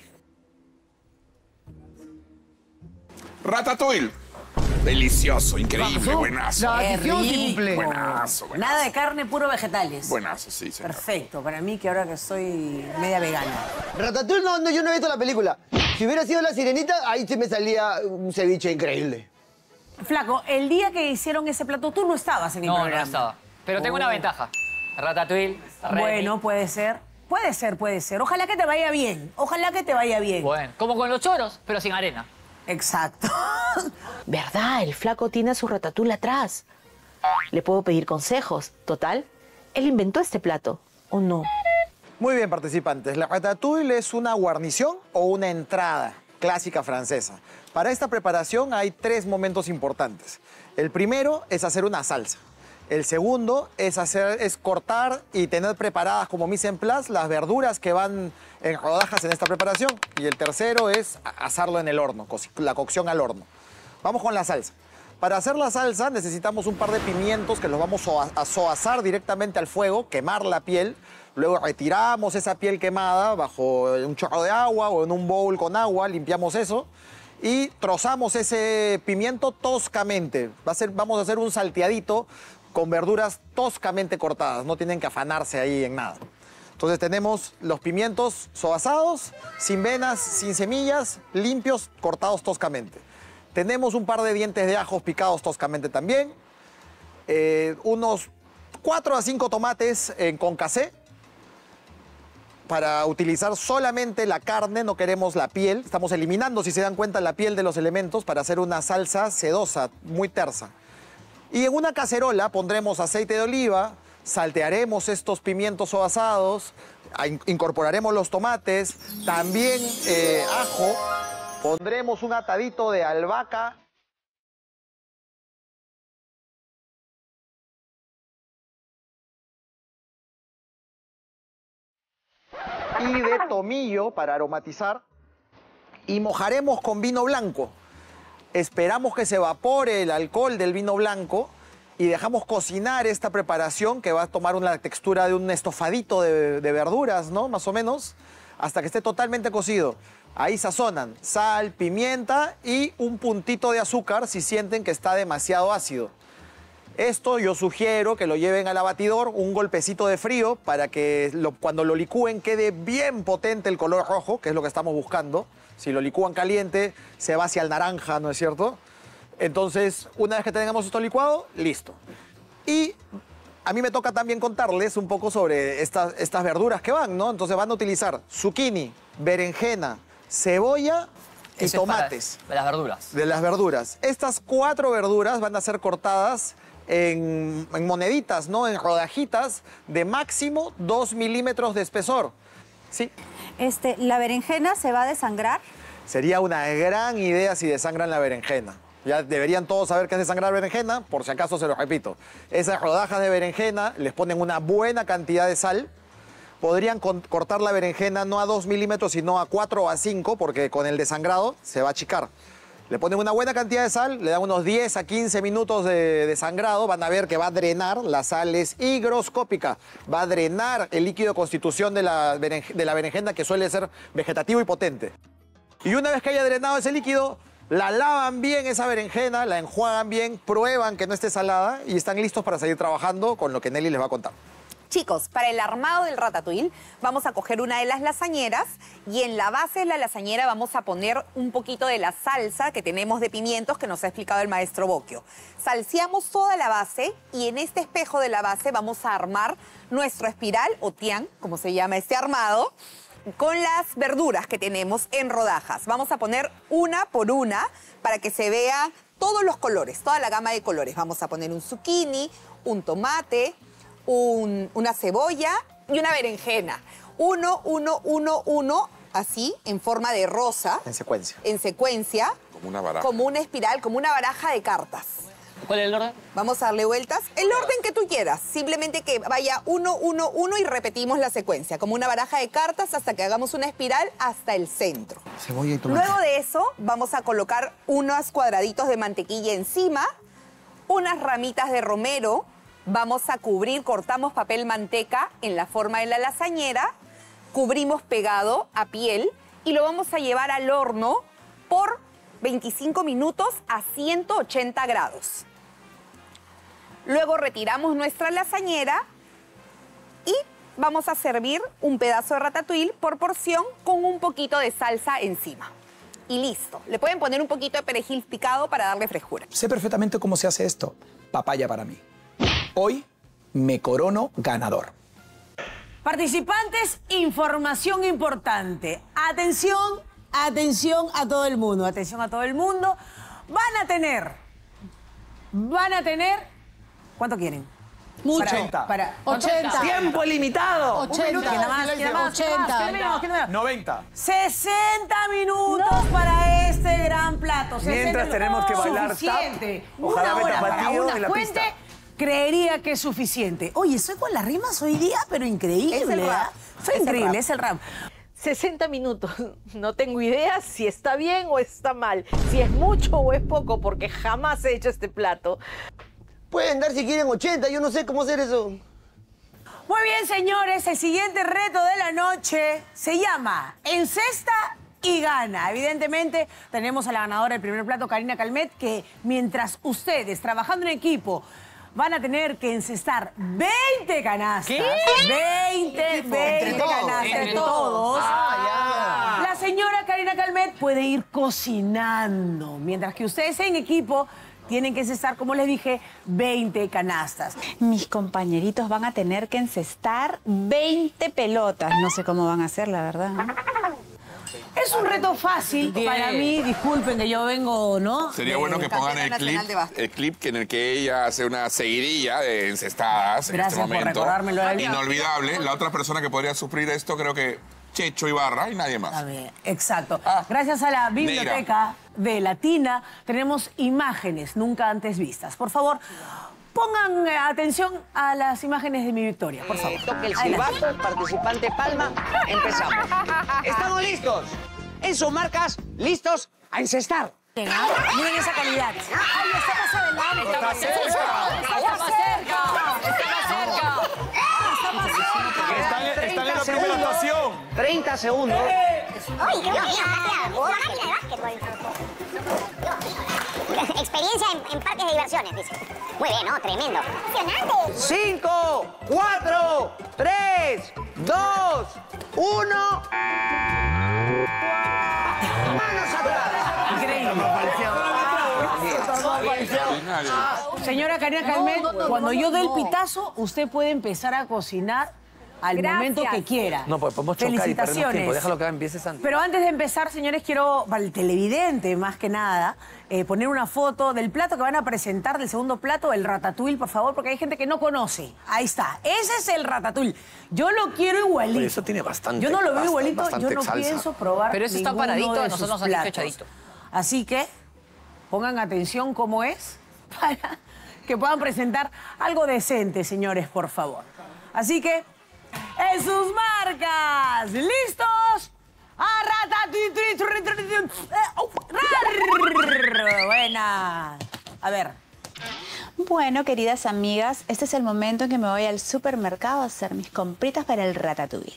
Ratatouille. Delicioso, increíble, Vamos, buenazo. Qué rico. Buenazo, buenazo. Nada de carne, puro vegetales. Buenazo, sí, señor. Perfecto, para mí que ahora que soy media vegana. Ratatouille, no, no, yo no he visto la película. Si hubiera sido La Sirenita, ahí sí me salía un ceviche increíble. Flaco, el día que hicieron ese plato, tú no estabas en el No, programa. no estaba. Pero tengo una Oh. ventaja. Ratatouille, Remy. Bueno, puede ser. Puede ser, puede ser. Ojalá que te vaya bien. Ojalá que te vaya bien. Bueno, como con los choros, pero sin arena. Exacto. ¿Verdad? El flaco tiene a su ratatouille atrás. Le puedo pedir consejos. Total, él inventó este plato, ¿o no? Muy bien, participantes. La ratatouille es una guarnición o una entrada clásica francesa. Para esta preparación hay tres momentos importantes. El primero es hacer una salsa. El segundo es, hacer, es cortar y tener preparadas como mise en place las verduras que van en rodajas en esta preparación. Y el tercero es asarlo en el horno, co- la cocción al horno. Vamos con la salsa. Para hacer la salsa necesitamos un par de pimientos que los vamos a a soazar directamente al fuego, quemar la piel. Luego retiramos esa piel quemada bajo un chorro de agua o en un bowl con agua, limpiamos eso y trozamos ese pimiento toscamente. Va a ser, vamos a hacer un salteadito con verduras toscamente cortadas, no tienen que afanarse ahí en nada. Entonces tenemos los pimientos sobasados, sin venas, sin semillas, limpios, cortados toscamente. Tenemos un par de dientes de ajos picados toscamente también. Eh, unos cuatro a cinco tomates en concassé para utilizar solamente la carne, no queremos la piel. Estamos eliminando, si se dan cuenta, la piel de los elementos para hacer una salsa sedosa, muy tersa. Y en una cacerola pondremos aceite de oliva, saltearemos estos pimientos sobasados, incorporaremos los tomates, también eh, ajo, pondremos un atadito de albahaca. Y de tomillo para aromatizar, y mojaremos con vino blanco. Esperamos que se evapore el alcohol del vino blanco y dejamos cocinar esta preparación que va a tomar una textura de un estofadito de, de verduras, ¿no? Más o menos, hasta que esté totalmente cocido. Ahí sazonan sal, pimienta y un puntito de azúcar si sienten que está demasiado ácido. Esto yo sugiero que lo lleven al abatidor, un golpecito de frío para que lo, cuando lo licúen quede bien potente el color rojo, que es lo que estamos buscando. Si lo licúan caliente, se va hacia el naranja, ¿no es cierto? Entonces, una vez que tengamos esto licuado, listo. Y a mí me toca también contarles un poco sobre estas, estas verduras que van, ¿no? Entonces van a utilizar zucchini, berenjena, cebolla y Eso es para tomates. las verduras. De las verduras. Estas cuatro verduras van a ser cortadas en, en moneditas, ¿no? En rodajitas de máximo dos milímetros de espesor. ¿Sí? Este, ¿la berenjena se va a desangrar? Sería una gran idea si desangran la berenjena. Ya deberían todos saber qué es desangrar berenjena, por si acaso se lo repito. Esas rodajas de berenjena les ponen una buena cantidad de sal. Podrían cortar la berenjena no a dos milímetros, sino a cuatro o a cinco, porque con el desangrado se va a achicar. Le ponen una buena cantidad de sal, le dan unos diez a quince minutos de desangrado, van a ver que va a drenar, la sal es higroscópica, va a drenar el líquido de constitución de la, de la berenjena, que suele ser vegetativo y potente. Y una vez que haya drenado ese líquido, la lavan bien esa berenjena, la enjuagan bien, prueban que no esté salada y están listos para seguir trabajando con lo que Nelly les va a contar. Chicos, para el armado del ratatouille vamos a coger una de las lasañeras y en la base de la lasañera vamos a poner un poquito de la salsa que tenemos de pimientos que nos ha explicado el maestro Bocchio. Salseamos toda la base y en este espejo de la base vamos a armar nuestro espiral o tian, como se llama este armado, con las verduras que tenemos en rodajas. Vamos a poner una por una para que se vea todos los colores, toda la gama de colores. Vamos a poner un zucchini, un tomate, Un, una cebolla y una berenjena. Uno, uno, uno, uno, así, en forma de rosa. En secuencia. En secuencia. Como una baraja. Como una espiral, como una baraja de cartas. ¿Cuál es el orden? Vamos a darle vueltas. El orden que tú quieras. Simplemente que vaya uno, uno, uno y repetimos la secuencia. Como una baraja de cartas hasta que hagamos una espiral hasta el centro. Cebolla y tomate. Luego de eso, vamos a colocar unos cuadraditos de mantequilla encima, unas ramitas de romero. Vamos a cubrir, cortamos papel manteca en la forma de la lasañera, cubrimos pegado a piel y lo vamos a llevar al horno por veinticinco minutos a ciento ochenta grados. Luego retiramos nuestra lasañera y vamos a servir un pedazo de ratatouille por porción con un poquito de salsa encima. Y listo. Le pueden poner un poquito de perejil picado para darle frescura. Sé perfectamente cómo se hace esto. Papaya para mí. Hoy me corono ganador. Participantes, información importante. Atención, atención a todo el mundo, atención a todo el mundo. Van a tener, van a tener, ¿cuánto quieren? Mucho. ochenta. Para, ochenta. ¡Tiempo limitado! ochenta. ¿Quién más? ¿Quién más? ochenta. ¿Quién más? ¿Quién más? noventa. sesenta minutos para este gran plato. Mientras tenemos que bailar tap, suficiente. ojalá Una meta hora para batido una en la fuente, pista. creería que es suficiente. Oye, estoy con las rimas hoy día, pero increíble. Es el rap. ¿ah? Fue Es el increíble, rap. es el rap. sesenta minutos. No tengo idea si está bien o está mal, si es mucho o es poco, porque jamás he hecho este plato. Pueden dar si quieren ochenta, yo no sé cómo hacer eso. Muy bien, señores, el siguiente reto de la noche se llama Encesta y Gana. Evidentemente, tenemos a la ganadora del primer plato, Karina Calmet, que mientras ustedes, trabajando en equipo, van a tener que encestar veinte canastas. ¿Qué? veinte, veinte Entre todos. canastas. Entre Entre todos. Ah, La señora Karina Calmet puede ir cocinando, mientras que ustedes en equipo tienen que encestar, como les dije, veinte canastas. Mis compañeritos van a tener que encestar veinte pelotas. No sé cómo van a hacer, la verdad. Es un reto fácil Bien. para mí, disculpen que yo vengo, ¿no? Sería De- bueno que pongan el clip, el clip en el que ella hace una seguidilla de encestadas en Gracias este por momento. recordármelo, David. Inolvidable. La otra persona que podría sufrir esto creo que Checho Ibarra y nadie más. A ver, exacto. Ah. Gracias a la biblioteca de Latina tenemos imágenes nunca antes vistas. Por favor, pongan eh, atención a las imágenes de mi victoria, por favor. Eh, toque el Adelante. silbato, participante palma, empezamos. ¿Estamos listos? En sus marcas, listos a encestar. Miren esa calidad. Ay, está más adelante. Está más cerca. Está más cerca. Está más cerca. Está más cerca. Están, están en la primera segundos. actuación. treinta segundos. ¡Uy, Dios mío! Una máquina de básquetbol. Experiencia en, en parques de diversiones, dice. Muy bien, ¿no? Tremendo. ¡Emocionante! cinco, cuatro, tres, dos, uno. Manos atrás. Increíble. Señora Karina Calmet, cuando yo dé el pitazo, usted puede empezar a cocinar al Gracias. momento que quiera. No, pues podemos chocar y perdemos tiempo. Felicitaciones. Déjalo que empieces antes. Pero antes de empezar, señores, quiero, para el televidente más que nada, eh, poner una foto del plato que van a presentar, del segundo plato, el ratatouille, por favor, porque hay gente que no conoce. Ahí está. Ese es el ratatouille. Yo lo quiero igualito. Oye, eso tiene bastante, Yo no lo veo bastante, igualito, yo bastante no salsa. pienso probar Pero eso está ninguno paradito, de a nosotros sus nos han dicho platos. echadito. Así que pongan atención cómo es para que puedan presentar algo decente, señores, por favor. Así que, en sus marcas, ¿listos? Buena. A ver. Bueno, queridas amigas, este es el momento en que me voy al supermercado a hacer mis compritas para el ratatouille.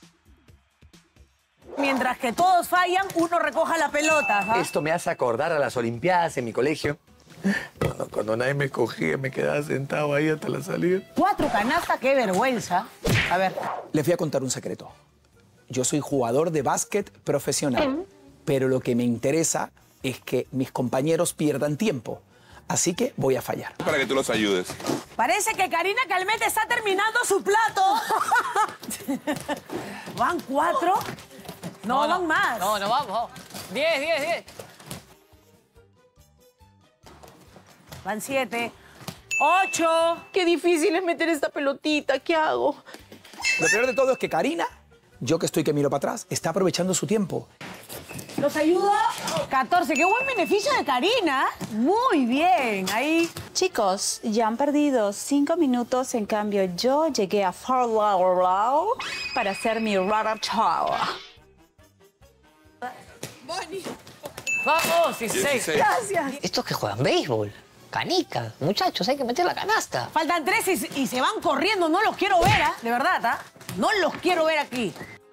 Mientras que todos fallan, uno recoja la pelota. ¿ah? Esto me hace acordar a las Olimpiadas en mi colegio. Cuando, cuando nadie me cogía, me quedaba sentado ahí hasta la salida. Cuatro canastas, qué vergüenza. A ver. Les voy a contar un secreto. Yo soy jugador de básquet profesional, pero lo que me interesa es que mis compañeros pierdan tiempo. Así que voy a fallar. Para que tú los ayudes. Parece que Karina Calmet está terminando su plato. ¿Van cuatro? No, van más. No, no vamos. Diez, diez, diez. Van siete. Ocho. Qué difícil es meter esta pelotita. ¿Qué hago? Lo peor de todo es que Karina, yo que estoy que miro para atrás, está aprovechando su tiempo. ¿Los ayudo? catorce. Qué buen beneficio de Karina. Muy bien. Ahí. Chicos, ya han perdido cinco minutos, en cambio yo llegué a Fort Lauderdale para hacer mi ratatouille. Vamos, dieciséis. Gracias. Estos que juegan béisbol. Canicas, muchachos, hay que meter la canasta. Faltan tres y, y se van corriendo. No los quiero ver, ¿ah? De verdad, ¿ah? No los quiero ver aquí.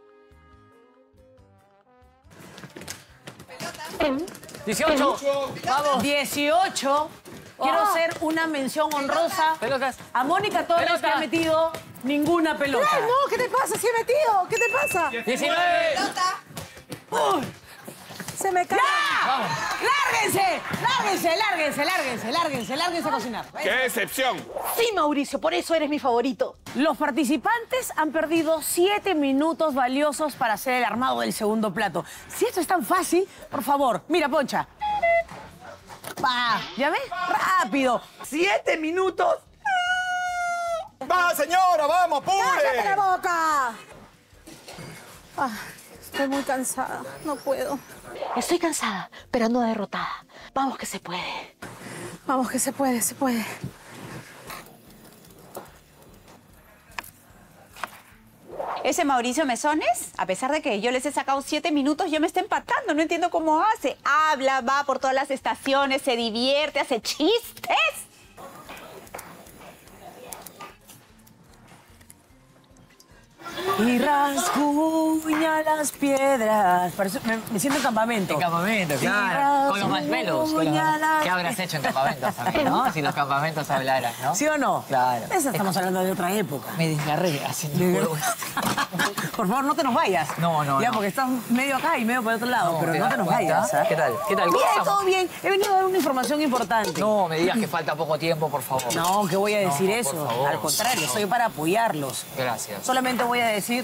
dieciocho. Vamos. dieciocho. Quiero Ah. hacer una mención honrosa Pelotas. a Mónica Torres, Pelota. que ha metido ninguna pelota. Ay, no, ¿qué te pasa? ¿Sí he metido? ¿Qué te pasa? diecinueve. Uy. Se me cae. ¡Ya! ¡Lárguense! ¡Lárguense, lárguense, lárguense, lárguense, lárguense a cocinar! ¡Qué decepción! Sí, Mauricio, por eso eres mi favorito. Los participantes han perdido siete minutos valiosos para hacer el armado del segundo plato. Si esto es tan fácil, por favor, mira, Poncha. Va, ¿ya ves? ¡Rápido! ¡Siete minutos! ¡Va, señora! ¡Vamos, ¡Cállate la apure! boca! Ah, estoy muy cansada. No puedo. Estoy cansada, pero no derrotada. Vamos que se puede. Vamos, que se puede, se puede. Ese Mauricio Mesones, a pesar de que yo les he sacado siete minutos, yo me está empatando. No entiendo cómo hace. Habla, va por todas las estaciones, se divierte, hace chistes. Y rasguña las piedras. Parece- me, me siento en campamento. En campamento, Y claro. Con los marshmallows. Con los... rasguña las- ¿Qué habrás hecho en campamentos también, no? Si los campamentos hablaran, ¿no? ¿Sí o no? Claro. Esa estamos hablando de otra época. Me desgarré haciendo el juego. Por favor, no te nos vayas. No, no, Ya, no. porque estás medio acá y medio por otro lado, No, pero ¿te no das te nos cuenta? vayas. ¿ah? ¿Qué tal? ¿Qué tal? Bien, ¿Cómo todo bien. He venido a dar una información importante. No, me digas que falta poco tiempo, por favor. No, ¿qué voy a decir No, eso? por favor. Al contrario, soy para apoyarlos. Gracias. Solamente voy a decir...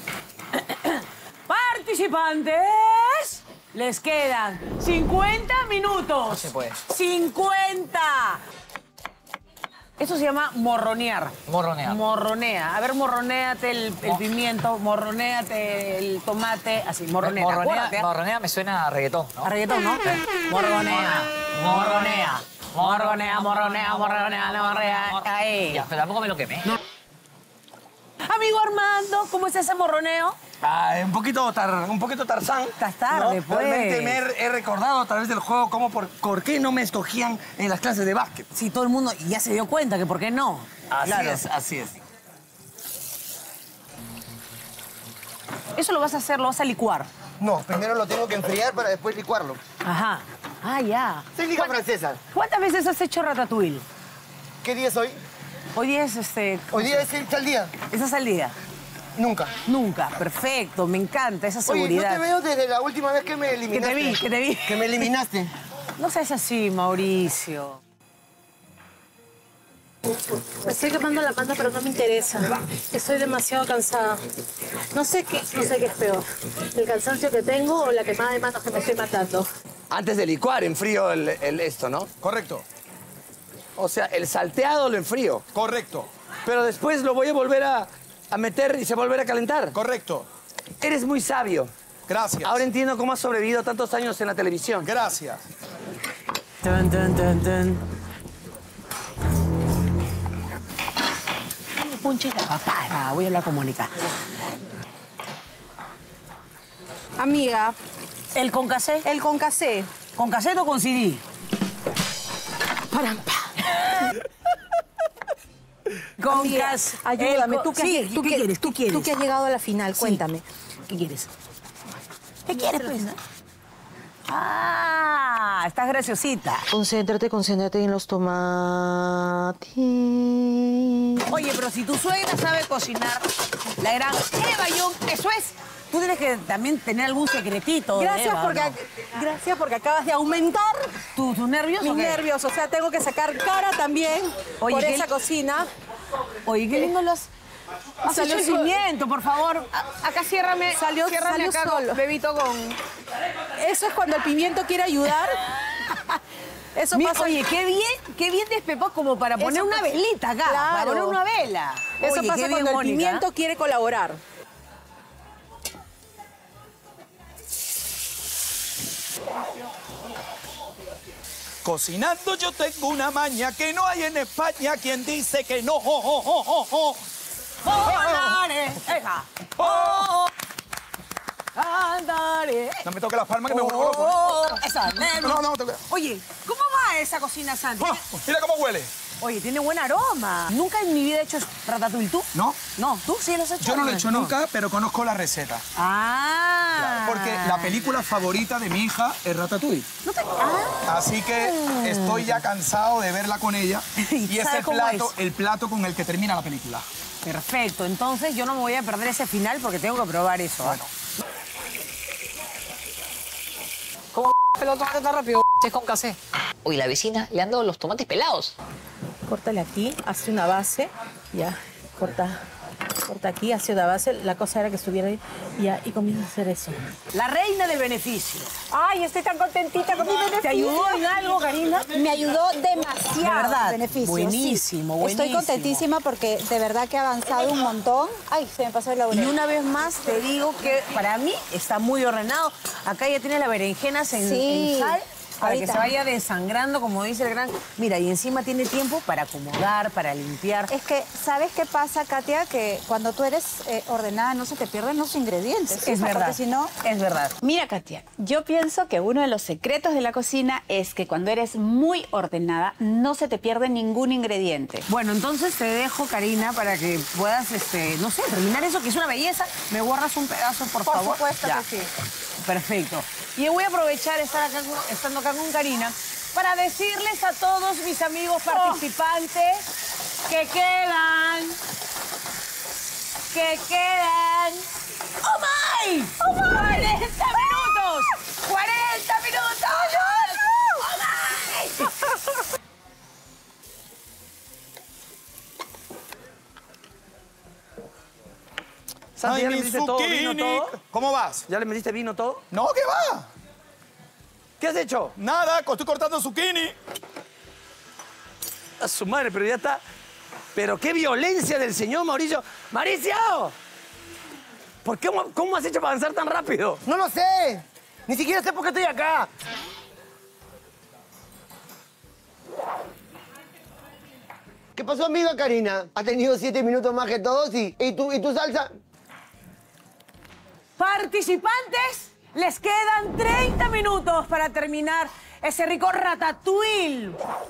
¡Participantes! Les quedan cincuenta minutos. No se puede. ¡cincuenta! Eso se llama morronear. Morronear. Morronea. A ver, morronéate el, el pimiento, morronéate el tomate, así, morronea. Morronea, Acuérdate, ¿eh? morronea me suena a reggaetón, ¿no? A reggaetón, ¿no? Sí. Morronea, morronea, morronea, morronea, morronea, morronea. Ahí. Ya, pero tampoco me lo quemé. Amigo Armando, ¿cómo es ese morroneo? Ah, un poquito, tar, un poquito Tarzán. Estás tarde, pues. Realmente me he, he recordado a través del juego cómo por, por qué no me escogían en las clases de básquet. Sí, todo el mundo ya se dio cuenta que por qué no. Así Claro. es, así es. Eso lo vas a hacer, lo vas a licuar. No, primero lo tengo que enfriar para después licuarlo. Ajá. Ah, ya. Técnica francesa. ¿Cuántas veces has hecho ratatouille? ¿Qué día es hoy? Hoy día es este... Hoy día es el tal día. ¿Estás al día? Nunca. Nunca. Perfecto. Me encanta esa Oye, seguridad. no te veo desde la última vez que me eliminaste. Que te vi, que te vi. Que me eliminaste. No seas así, Mauricio. Me estoy quemando la mano, pero no me interesa. Estoy demasiado cansada. No sé qué, no sé qué es peor. El cansancio que tengo o la quemada de manos que me estoy matando. Antes de licuar, enfrío el, el esto, ¿no? Correcto. O sea, el salteado lo enfrío. Correcto. Pero después lo voy a volver a, a meter y se va a volver a calentar. Correcto. Eres muy sabio. Gracias. Ahora entiendo cómo has sobrevivido tantos años en la televisión. Gracias. Tan, tan, tan, tan. Ponche la papá. Voy a hablar con Mónica. Amiga, ¿El con casé? el con casé. ¿Con cassette o con C D? Parampa. Con Amiga, cas- ayúdame. el ¿Tú co- qué, sí, has- tú ¿qué qué- quieres? ¿Qué tú- quieres? Tú que has llegado a la final, Sí. cuéntame. ¿Qué quieres? ¿Qué quieres, pues? Ah, estás graciosita. Concéntrate, concéntrate en los tomates. Oye, pero si tu suegra sabe cocinar, la gran Eva Young, eso es. Tú tienes que también tener algún secretito. de Gracias Eva, porque, ¿no? gracias porque acabas de aumentar ¿Tu- ¿Tus nervios mis o qué? nervios. O sea, tengo que sacar cara también Oye, por ¿qué- esa cocina. Oye, qué lindo los... Haz Salió el sol- cimiento, por favor. A- acá ciérrame, Salió- ciérrame salió acá, con- solo. bebito, con... Eso es cuando el pimiento quiere ayudar. Eso Mira, pasa. oye, qué bien, qué bien despepó como para poner Eso una pasa- velita acá, para Claro. poner una vela. Eso Oye, pasa qué bien, cuando el Mónica. pimiento quiere colaborar. Cocinando yo tengo una maña que no hay en España quien dice que no. Oh, oh, oh, oh, oh. Oh, andaré, eja. Oh, andaré. No me toque las palmas que me Oh, vuelvo loco. oh, esa, No, no, te voy a- Oye, ¿cómo va esa cocina, Santi? Oh, mira cómo huele. Oye, tiene buen aroma. Nunca en mi vida he hecho ratatouille. ¿Tú? ¿No? No, ¿tú sí lo has hecho? Yo no lo he hecho nunca, pero conozco la receta. Ah. Porque la película favorita de mi hija es Ratatouille. No te... Ah. Así que estoy ya cansado de verla con ella. Y es ¿Sabe el cómo plato, es? el plato con el que termina la película. Perfecto, entonces yo no me voy a perder ese final porque tengo que probar eso. ¿ah? Bueno. ¿Cómo peló tomate tan rápido? Es con casé. Uy, la vecina le han dado los tomates pelados. Córtale aquí, hace una base, ya, corta, corta aquí, hace una base, la cosa era que estuviera ahí, ya, y comienza a hacer eso. La reina del beneficio. Ay, estoy tan contentita con mi beneficio. ¿Te ayudó en algo, Karina? Me ayudó demasiado. De verdad, el beneficio, buenísimo, sí. buenísimo. Estoy contentísima porque de verdad que ha avanzado un montón. Ay, se me pasó el Y laurel. una vez más te digo que para mí está muy ordenado. Acá ya tienes las berenjenas en, Sí. en sal. Para Ahorita. que se vaya desangrando, como dice el gran... Mira, y encima tiene tiempo para acomodar, para limpiar. Es que, ¿sabes qué pasa, Katia? Que cuando tú eres eh, ordenada no se te pierden los ingredientes. Es ¿sí? verdad. Porque si no... Es verdad. Mira, Katia, yo pienso que uno de los secretos de la cocina es que cuando eres muy ordenada no se te pierde ningún ingrediente. Bueno, entonces te dejo, Karina, para que puedas, este, no sé, terminar eso, que es una belleza. ¿Me borras un pedazo, por, Por favor? supuesto Ya. que sí. Perfecto. Y voy a aprovechar estar acá, con- estando acá con Karina para decirles a todos mis amigos participantes que quedan, que quedan, ¡oh my! ¡Oh my! ¡cuarenta minutos! ¡cuarenta minutos! ¡Oh my! Santi, Ay, ¿ya le mi metiste todo, vino zucchini. todo? ¿Cómo vas? ¿Ya le metiste vino todo? No, ¿qué va? ¿Qué has hecho? Nada, estoy cortando zucchini. A su madre, pero ya está. Pero qué violencia del señor Mauricio. ¡Mauricio! ¿Por qué, ¿Cómo has hecho para avanzar tan rápido? No lo sé. Ni siquiera sé por qué estoy acá. ¿Qué pasó, amiga Karina? Has tenido siete minutos más que todos y, y, tu, y tu salsa. Participantes, les quedan treinta minutos para terminar ese rico ratatouille.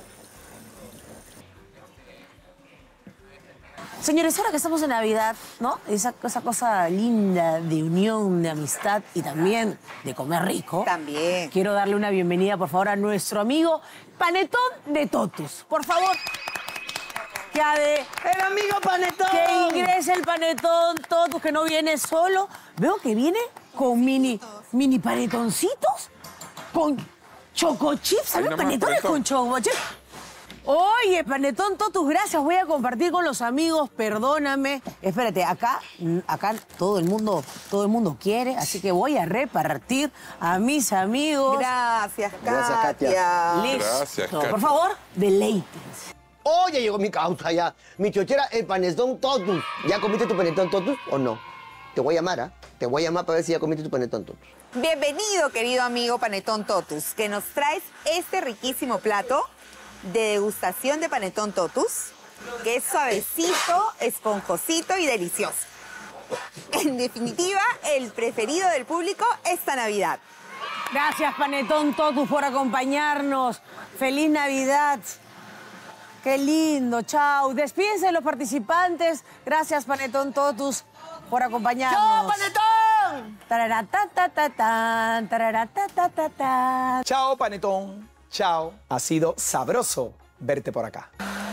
Señores, ahora que estamos en Navidad, ¿no? Esa, esa cosa linda de unión, de amistad y también de comer rico. También. Quiero darle una bienvenida, por favor, a nuestro amigo Panetón de Totus. Por favor, que ha de... ¡El amigo Panetón! Que ingrese el Panetón Totus, que no viene solo. Veo que viene con mini, mini panetoncitos, con chocochips. ¿Sabes? nomás, Panetones Panetón. con chocochips. Oye, Panetón Totus, gracias. Voy a compartir con los amigos, perdóname. Espérate, acá, acá todo el mundo, todo el mundo quiere, así que voy a repartir a mis amigos. Gracias, Katia. Gracias, Katia. Listo. Gracias, Katia. Por favor, deleítense. Oh, ya llegó mi causa ya. Mi chochera, el panetón totus. ¿Ya comiste tu panetón totus o no? Te voy a llamar, ¿ah? Te voy a llamar para ver si ya comiste tu panetón totus. Bienvenido, querido amigo Panetón Totus, que nos traes este riquísimo plato de degustación de Panetón Totus, que es suavecito, esponjosito y delicioso. En definitiva, el preferido del público esta Navidad. Gracias, Panetón Totus, por acompañarnos. ¡Feliz Navidad! ¡Qué lindo! ¡Chao! Despídense de los participantes. Gracias, Panetón Totus, por acompañarnos. ¡Chao, Panetón! Tararatatatán, tararatatatán. Chao, Panetón. Chao. Ha sido sabroso verte por acá.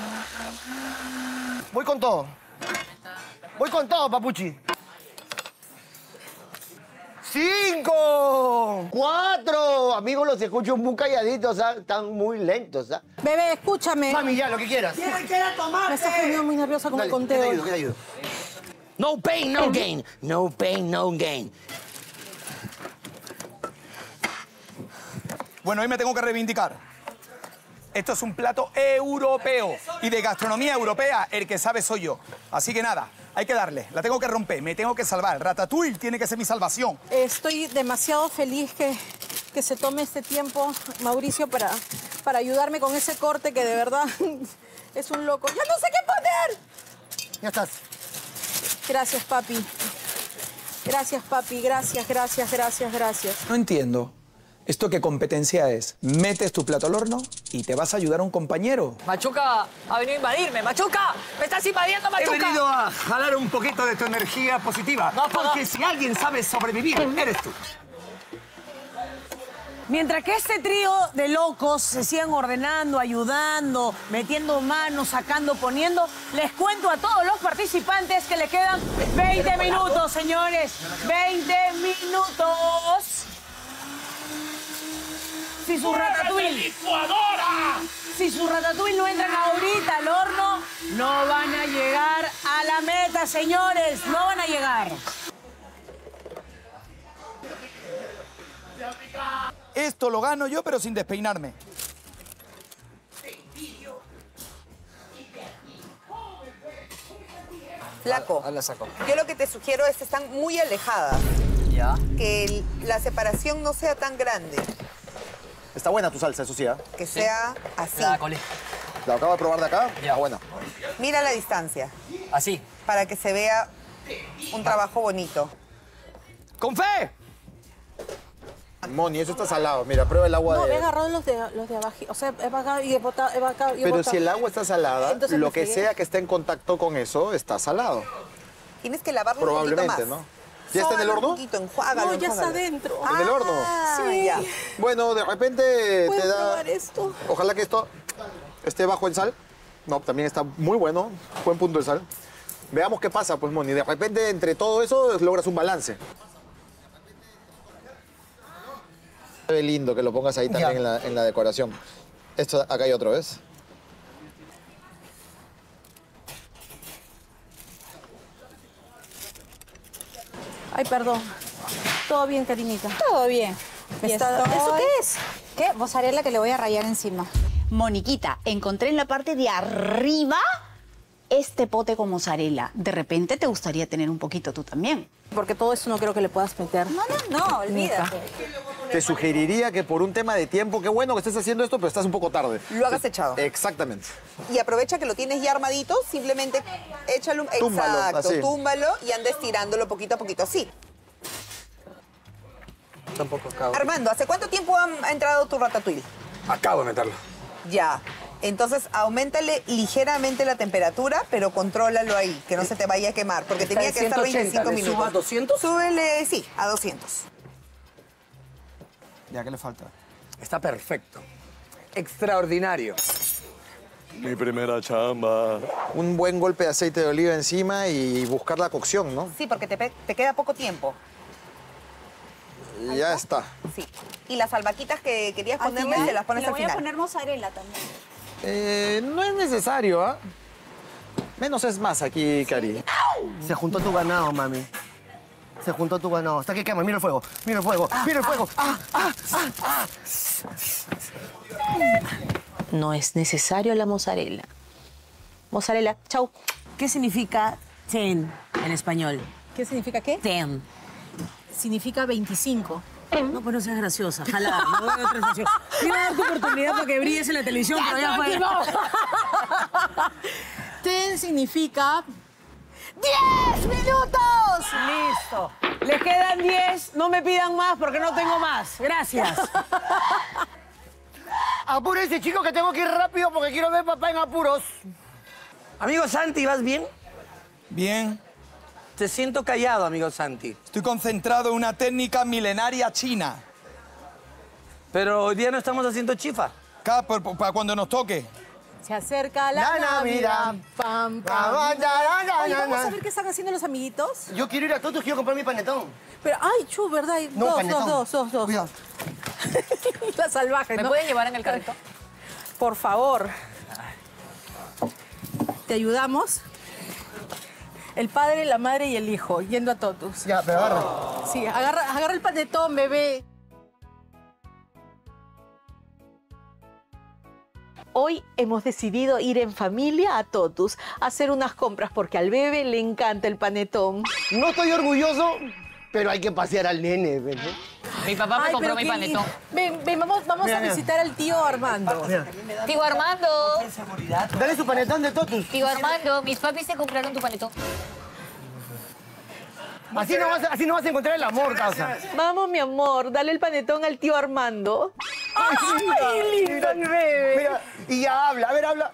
Voy con todo. Voy con todo, papuchi. ¡Cinco! ¡Cuatro! Amigos, los escucho muy calladitos, ¿ah? Están muy lentos, ¿ah? Bebé, escúchame. Mami, ya, lo que quieras. Me estás poniendo muy nerviosa con Dale, el ¿qué te conteo. ayudo? ¿Qué te ayudo? No pain, no gain. No pain, no gain. Bueno, hoy me tengo que reivindicar. Esto es un plato europeo. Y de gastronomía europea, el que sabe soy yo. Así que nada, hay que darle. La tengo que romper, me tengo que salvar. Ratatouille tiene que ser mi salvación. Estoy demasiado feliz que, que se tome este tiempo, Mauricio, para, para ayudarme con ese corte que de verdad es un loco. ¡Ya no sé qué poner! Ya estás. Gracias, papi. Gracias, papi. Gracias, gracias, gracias, gracias. No entiendo. ¿Esto qué competencia es? Metes tu plato al horno y te vas a ayudar a un compañero. Machuca ha venido a invadirme. Machuca, me estás invadiendo, Machuca. He venido a jalar un poquito de tu energía positiva. No, no, porque no. si alguien sabe sobrevivir, eres tú. Mientras que este trío de locos se sigan ordenando, ayudando, metiendo manos, sacando, poniendo, les cuento a todos los participantes que les quedan veinte minutos, señores. veinte minutos. Si su ratatouille... Si su ratatouille no entran ahorita al horno, no van a llegar a la meta, señores. No van a llegar. Esto lo gano yo, pero sin despeinarme. Flaco, Ah, la saco. yo lo que te sugiero es que están muy alejadas. Ya. Que el- la separación no sea tan grande. Está buena tu salsa, eso sí, ¿ah? Que sea así. La colé. ¿La acabo de probar de acá? Ya. Buena. Mira la distancia. Así. Para que se vea un trabajo bonito. ¡Con fe! Moni, eso está salado. Mira, prueba el agua No, de... he agarrado los de, los de abajo. O sea, he bajado y he botado, he bajado y he Pero botado. si el agua está salada, Entonces lo me que fregué. sea que esté en contacto con eso está salado. Tienes que lavarlo un poquito Probablemente, más. ¿no? ¿Ya está en el horno? Un poquito, enjuágalo, No, ya está enjuágalo. adentro. ¿En el horno? Ah, Sí. ya. Bueno, de repente ¿Puedo te da... probar esto? Ojalá que esto esté bajo en sal. No, también está muy bueno. Buen punto de sal. Veamos qué pasa, pues, Moni. De repente, entre todo eso, logras un balance. Se ve lindo que lo pongas ahí también en la, en la decoración. Esto, acá hay otro, ¿ves? Ay, perdón. Todo bien, Karinita. Todo bien. Y Está- estoy- ¿Eso qué es? ¿Qué? Mozzarella que le voy a rayar encima. Moniquita, encontré en la parte de arriba este pote con mozzarella. De repente te gustaría tener un poquito tú también. Porque todo eso no creo que le puedas meter. No, no, no, olvídate. Te sugeriría que por un tema de tiempo, qué bueno que estés haciendo esto, pero estás un poco tarde. Lo hagas echado. Exactamente. Y aprovecha que lo tienes ya armadito, simplemente échalo un... Túmbalo, Exacto, así. túmbalo y anda estirándolo poquito a poquito, así. Tampoco acabo. Armando, ¿hace cuánto tiempo ha, ha entrado tu ratatouille? Acabo de meterlo. Ya. Entonces, auméntale ligeramente la temperatura, pero contrólalo ahí, que no se te vaya a quemar, porque Está tenía en que estar ciento ochenta, veinticinco ¿le minutos. subo a doscientos? Súbele, sí, a doscientos. Ya, ¿qué le falta? Está perfecto. Extraordinario. Mi primera chamba. Un buen golpe de aceite de oliva encima y buscar la cocción, ¿no? Sí, porque te, pe- te queda poco tiempo. Y ya está. Sí. Y las albahaquitas que querías Al ponerle, final, se las pones le al voy final. a poner mozzarella también. Eh, no es necesario, ¿ah? Menos es más aquí, Cari. Se juntó tu ganado, mami. Se juntó tu ganado. Hasta que quema. Mira el fuego. Mira el fuego. Mira el fuego. ¡Ah, ah, ah, ah! No es necesario la mozzarella. Mozzarella, chau. ¿Qué significa ten en español? ¿Qué significa qué? Ten. Significa veinticinco. No, pues no seas graciosa. Jala, no voy a dar otra expresión. Quiero dar tu oportunidad para que brilles en la televisión, pero ya fue. Ten significa diez minutos. Listo. Les quedan diez. No me pidan más porque no tengo más. Gracias. Apúrense, chicos, que tengo que ir rápido porque quiero ver papá en apuros. Amigo Santi, ¿vas bien? Bien. Te siento callado, amigo Santi. Estoy concentrado en una técnica milenaria china. Pero hoy día no estamos haciendo chifa. Acá, por- por- para cuando nos toque. Se acerca la, La Navidad. Navidad. Pam, Pa, pam. ba, da, da, da, Oye, da, vamos da. a ver qué están haciendo los amiguitos. Yo quiero ir a todos, quiero comprar mi panetón. Pero, ay, chu, ¿verdad? Hay No, dos, panetón. dos, dos, dos, dos. Cuidado. La salvaje, ¿Me ¿no? pueden llevar en el carrito? Por favor. Te ayudamos. El padre, la madre y el hijo, yendo a Totus. Ya, pero agarra. Sí, agarra, agarra el panetón, bebé. Hoy hemos decidido ir en familia a Totus a hacer unas compras porque al bebé le encanta el panetón. No estoy orgulloso, pero hay que pasear al nene, ¿verdad? Mi papá me Ay, compró pero mi qué panetón. lindo. Ven, ven, vamos, vamos Mira, a mira. visitar al tío Armando. Mira, Tío Armando. dale su panetón de Totus. Tío Armando, mis papis se compraron tu panetón. Así no, vas a, así no vas a encontrar el amor, causa. Vamos, mi amor, dale el panetón al tío Armando. ¡Ay, lindo mi bebé! Mira, y ya habla. A ver, habla.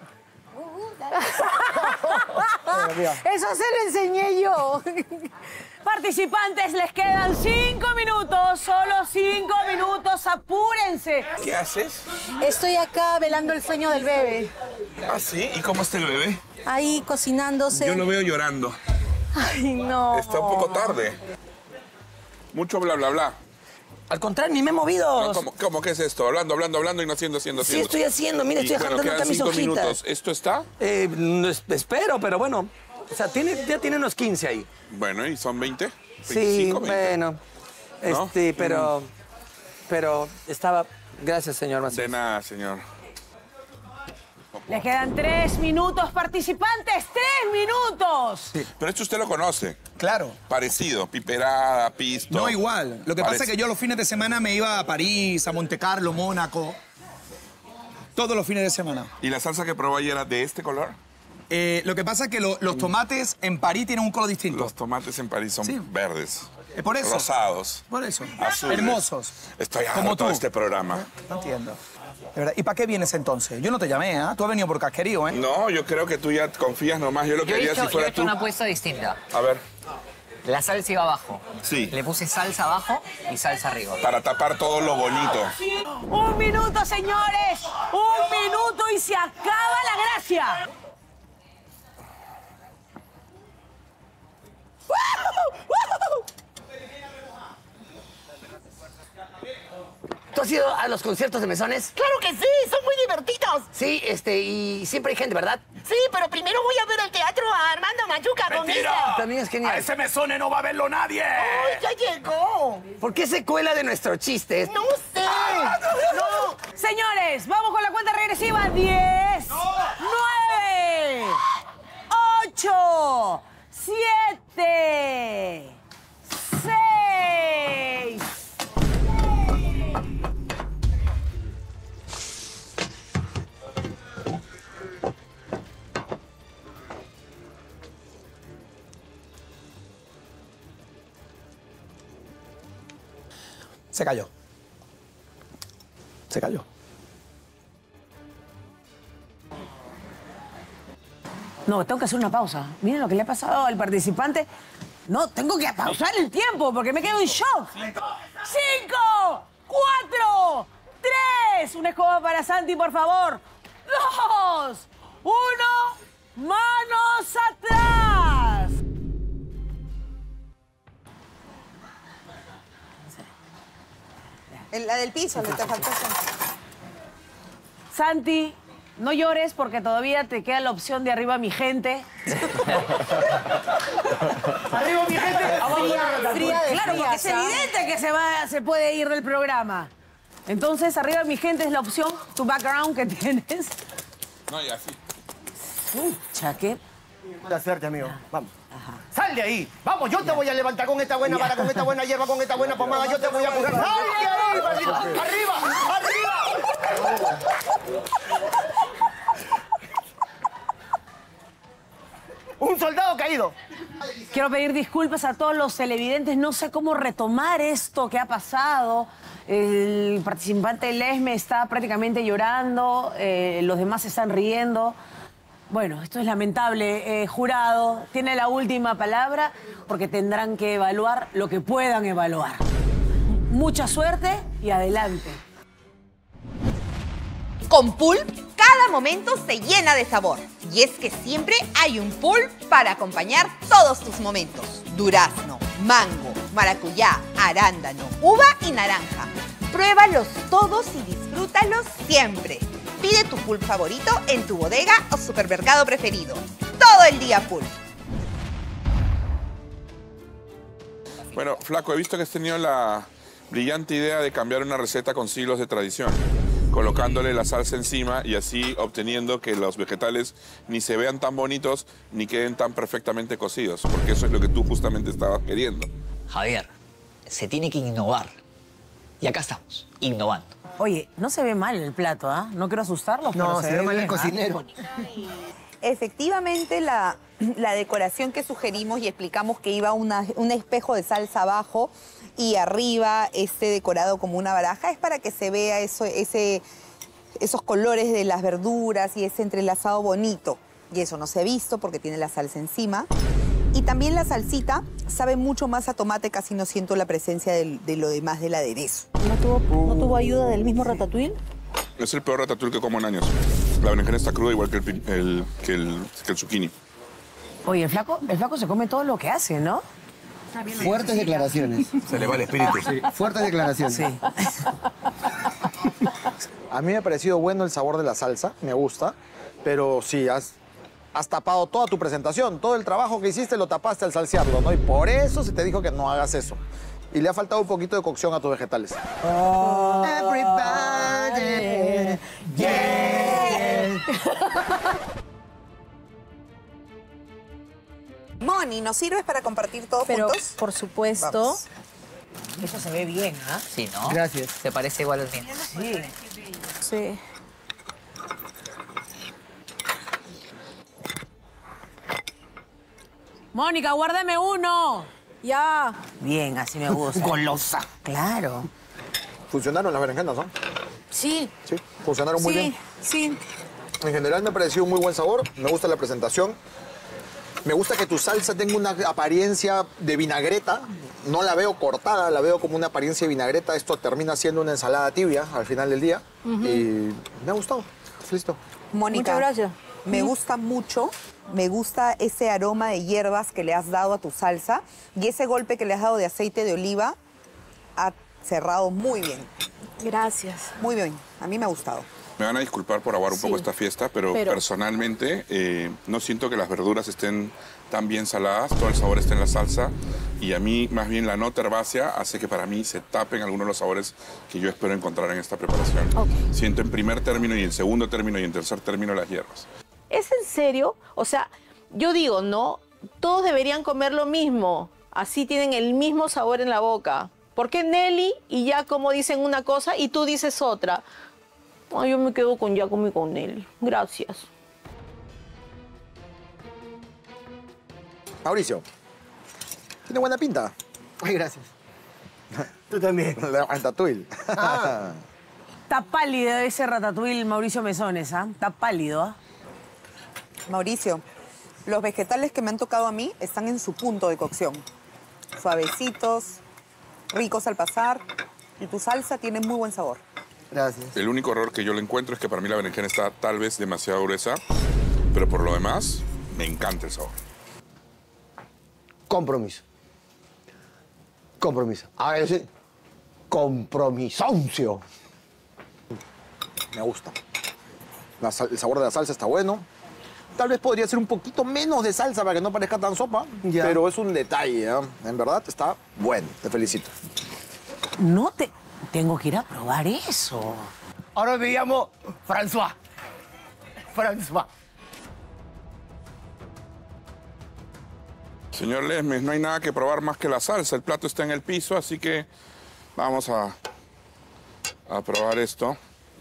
Mira, mira. Eso se lo enseñé yo. Participantes, les quedan cinco minutos. Solo cinco minutos. Apúrense. ¿Qué haces? Estoy acá velando el sueño del bebé. ¿Ah, sí? ¿Y cómo está el bebé? Ahí cocinándose. Yo lo veo llorando. Ay, no. Está un poco tarde. Mucho bla, bla, bla. Al contrario, ni me he movido. No, ¿cómo, ¿Cómo qué es esto? Hablando, hablando, hablando y no haciendo, haciendo, Sí, haciendo. estoy haciendo. Mira, Y, estoy bueno, dejando quedan acá mis cinco hojitas. minutos. ¿Esto está? Eh, no es- espero, pero bueno. O sea, tiene, ya tiene unos quince ahí. Bueno, ¿y son veinte? Sí, veinticinco, veinte. bueno. ¿No? Este, pero... Pero estaba... Gracias, señor Macías. De nada, señor. Les quedan tres minutos, participantes. ¡Tres minutos! Sí. Pero esto usted lo conoce. Claro. Parecido, piperada, pisto. No igual. Lo que Parece. pasa es que yo los fines de semana me iba a París, a Monte Carlo, Mónaco. Todos los fines de semana. ¿Y la salsa que probó ayer era de este color? Eh, lo que pasa es que lo, los tomates en París tienen un color distinto. Los tomates en París son Sí. verdes. Eh, por eso. Rosados. Por eso. Azules. Hermosos. Estoy Como harto tú. de este programa. No entiendo. De verdad. ¿Y para qué vienes entonces? Yo no te llamé, ¿ah? ¿eh? Tú has venido por casquerío, ¿eh? No, yo creo que tú ya confías nomás. Yo lo Yo he quería hecho, si yo he fuera hecho tú. una apuesta distinta. A ver. La salsa iba abajo. Sí. Le puse salsa abajo y salsa arriba. Para tapar todo lo bonito. Un minuto, señores. Un minuto y se acaba la gracia. ¿Tú has ido a los conciertos de mesones? ¡Claro que sí! ¡Son muy divertidos! Sí, este, y siempre hay gente, ¿verdad? Sí, pero primero voy a ver al teatro a Armando Machuca con ¡Mentira! ella. También es genial. ¡A ese mesone no va a verlo nadie! ¡Ay, ya llegó! ¿Por qué se cuela de nuestros chistes? ¡No sé! ¡No! Señores, vamos con la cuenta regresiva. Diez, nueve, ocho, siete, seis. Se cayó. Se cayó. No, tengo que hacer una pausa. Miren lo que le ha pasado al participante. No, tengo que pausar el tiempo porque me quedo en shock. Cinco, cuatro, tres. Una escoba para Santi, por favor. Dos, uno, manos atrás. La del piso, le te faltó. Santi, no llores porque todavía te queda la opción de arriba mi gente. Arriba mi gente, abajo la ratatouille. Fría de claro, porque es frías, ¿ah? evidente que se, va, se puede ir del programa. Entonces, arriba mi gente es la opción, tu background que tienes. No, y así. Pucha, qué... Buena suerte, amigo. Vamos. ¡Sal de ahí! Vamos, yo te voy a levantar con esta buena vara, con esta buena hierba, con esta buena pomada. Yo te voy a coger. ¡Sal de ahí! ¡Arriba! ¡Arriba! ¡Un soldado caído! Quiero pedir disculpas a todos los televidentes. No sé cómo retomar esto que ha pasado. El participante Lesme está prácticamente llorando. Eh, los demás se están riendo. Bueno, esto es lamentable. Eh, jurado, tiene la última palabra porque tendrán que evaluar lo que puedan evaluar. Mucha suerte y adelante. Con Pulp, cada momento se llena de sabor. Y es que siempre hay un Pulp para acompañar todos tus momentos. Durazno, mango, maracuyá, arándano, uva y naranja. Pruébalos todos y disfrútalos siempre. Pide tu Pulp favorito en tu bodega o supermercado preferido. Todo el día Pulp. Bueno, Flaco, he visto que has tenido la brillante idea de cambiar una receta con siglos de tradición, colocándole la salsa encima y así obteniendo que los vegetales ni se vean tan bonitos ni queden tan perfectamente cocidos, porque eso es lo que tú justamente estabas queriendo. Javier, se tiene que innovar. Y acá estamos, innovando. Oye, no se ve mal el plato, ¿ah? No quiero asustarlos, No, pero se se, ve ve mal el bien, ¿ah? cocinero. Efectivamente, la, la decoración que sugerimos y explicamos que iba una, un espejo de salsa abajo y arriba este decorado como una baraja es para que se vea eso, ese, esos colores de las verduras y ese entrelazado bonito. Y eso no se ha visto porque tiene la salsa encima. Y también la salsita sabe mucho más a tomate, casi no siento la presencia de, de lo demás del aderezo. ¿No tuvo, ¿No tuvo ayuda del mismo ratatouille? Es el peor ratatouille que como en años. La berenjena está cruda igual que el, pi- el- que el, que el zucchini. Oye, el flaco, el flaco se come todo lo que hace, ¿no? Fuertes declaraciones. Se le va el espíritu. Fuertes declaraciones. Sí. A mí me ha parecido bueno el sabor de la salsa, me gusta, pero sí, has, has tapado toda tu presentación, todo el trabajo que hiciste lo tapaste al salsearlo, ¿no? Y por eso se te dijo que no hagas eso. Y le ha faltado un poquito de cocción a tus vegetales. Everybody, yeah. Moni, ¿nos sirves para compartir todos Pero, juntos? por supuesto. Vamos. Eso se ve bien, ¿ah? Sí, ¿no? Gracias. ¿Te parece igual al mío? Sí. Sí. Mónica, guárdame uno. Ya. Bien, así me gusta. Golosa. Claro. Funcionaron las berenjenas, ¿no? Sí. Sí, funcionaron muy Sí, bien. sí. En general me ha parecido un muy buen sabor, me gusta la presentación. Me gusta que tu salsa tenga una apariencia de vinagreta. No la veo cortada, la veo como una apariencia de vinagreta. Esto termina siendo una ensalada tibia al final del día. Ujú. Y me ha gustado. Listo. Mónica, Muchas gracias. me gusta mucho, me gusta ese aroma de hierbas que le has dado a tu salsa y ese golpe que le has dado de aceite de oliva ha cerrado muy bien. Gracias. Muy bien, a mí me ha gustado. Me van a disculpar por aguar un Sí. poco esta fiesta, pero, Pero- personalmente eh, no siento que las verduras estén tan bien saladas, todo el sabor está en la salsa y a mí más bien la nota herbácea hace que para mí se tapen algunos de los sabores que yo espero encontrar en esta preparación. Siento en primer término y en segundo término y en tercer término las hierbas. ¿Es en serio? O sea, yo digo, ¿no? Todos deberían comer lo mismo. Así tienen el mismo sabor en la boca. ¿Por qué Nelly y Giacomo dicen una cosa y tú dices otra? Ay, yo me quedo con Giacomo y con Nelly. Gracias. Mauricio, tiene buena pinta. Ay, gracias. Tú también. La ratatouille. Ah. Está pálido ese ratatouille Mauricio Mesones, ¿ah? Está pálido, ¿ah? Mauricio, los vegetales que me han tocado a mí están en su punto de cocción. Suavecitos, ricos al pasar y tu salsa tiene muy buen sabor. Gracias. El único error que yo le encuentro es que para mí la berenjena está tal vez demasiado gruesa, pero por lo demás me encanta el sabor. Compromiso. Compromiso. Ahora sí. Compromisoncio. Me gusta. La sal- el sabor de la salsa está bueno. Tal vez podría ser un poquito menos de salsa para que no parezca tan sopa, Ya. pero es un detalle, ¿eh? En verdad está bueno. Te felicito. No te... Tengo que ir a probar eso. Ahora me llamo François. François. Señor Lesmes, no hay nada que probar más que la salsa. El plato está en el piso, así que vamos a, a probar esto.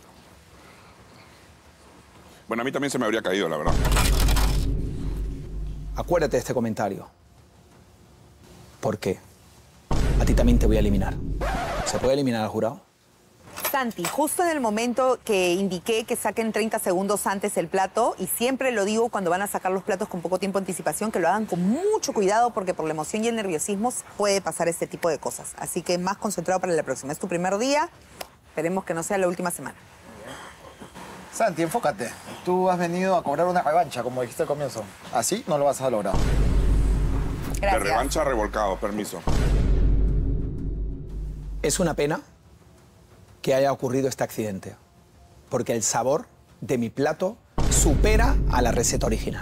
Bueno, a mí también se me habría caído, la verdad. Acuérdate de este comentario. ¿Por qué? A ti también te voy a eliminar. ¿Se puede eliminar al jurado? Santi, justo en el momento que indiqué que saquen treinta segundos antes el plato, y siempre lo digo cuando van a sacar los platos con poco tiempo de anticipación, que lo hagan con mucho cuidado porque por la emoción y el nerviosismo puede pasar este tipo de cosas. Así que más concentrado para la próxima. Es tu primer día, esperemos que no sea la última semana. Santi, enfócate. Tú has venido a cobrar una revancha, como dijiste al comienzo. Así no lo vas a lograr. De revancha revolcado, permiso. Es una pena que haya ocurrido este accidente, porque el sabor de mi plato supera a la receta original.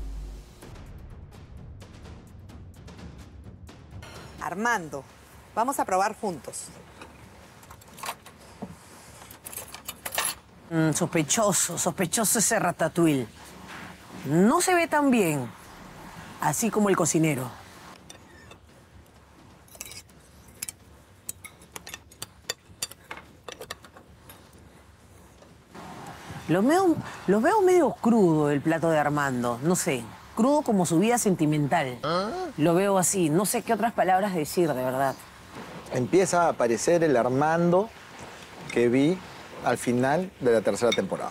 Armando, vamos a probar juntos. Mm, sospechoso, sospechoso ese ratatouille. No se ve tan bien, así como el cocinero. Lo veo, lo veo medio crudo el plato de Armando, no sé, crudo como su vida sentimental. Lo veo así, no sé qué otras palabras decir, de verdad. Empieza a aparecer el Armando que vi al final de la tercera temporada.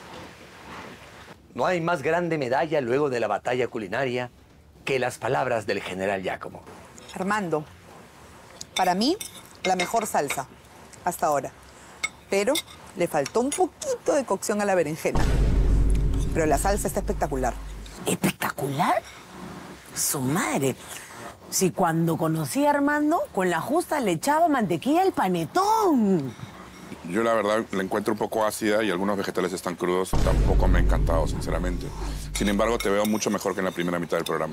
No hay más grande medalla luego de la batalla culinaria que las palabras del general Giacomo. Armando, para mí, la mejor salsa hasta ahora. Pero le faltó un poquito de cocción a la berenjena. Pero la salsa está espectacular. ¿Espectacular? Su madre. Si cuando conocí a Armando, con la justa le echaba mantequilla al panetón. Yo la verdad la encuentro un poco ácida y algunos vegetales están crudos. Tampoco me ha encantado, sinceramente. Sin embargo, te veo mucho mejor que en la primera mitad del programa.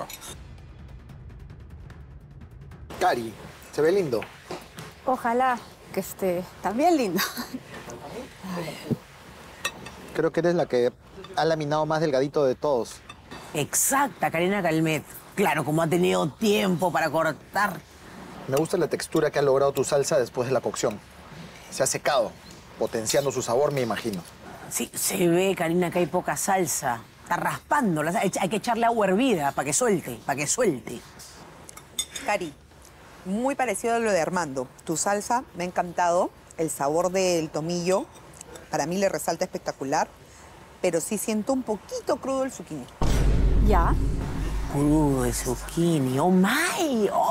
Cari, se ve lindo. Ojalá que esté también lindo. Creo que eres la que ha laminado más delgadito de todos. Exacta, Karina Calmet. Claro, como ha tenido tiempo para cortar. Me gusta la textura que ha logrado tu salsa después de la cocción. Se ha secado, potenciando su sabor, me imagino. Sí, se ve, Karina, que hay poca salsa. Está raspando. Hay que echarle agua hervida para que suelte, para que suelte. Cari, muy parecido a lo de Armando. Tu salsa me ha encantado. El sabor del tomillo, para mí le resalta espectacular. Pero sí siento un poquito crudo el zucchini. ¿Ya? Crudo el zucchini. ¡Oh, my! ¡Oh,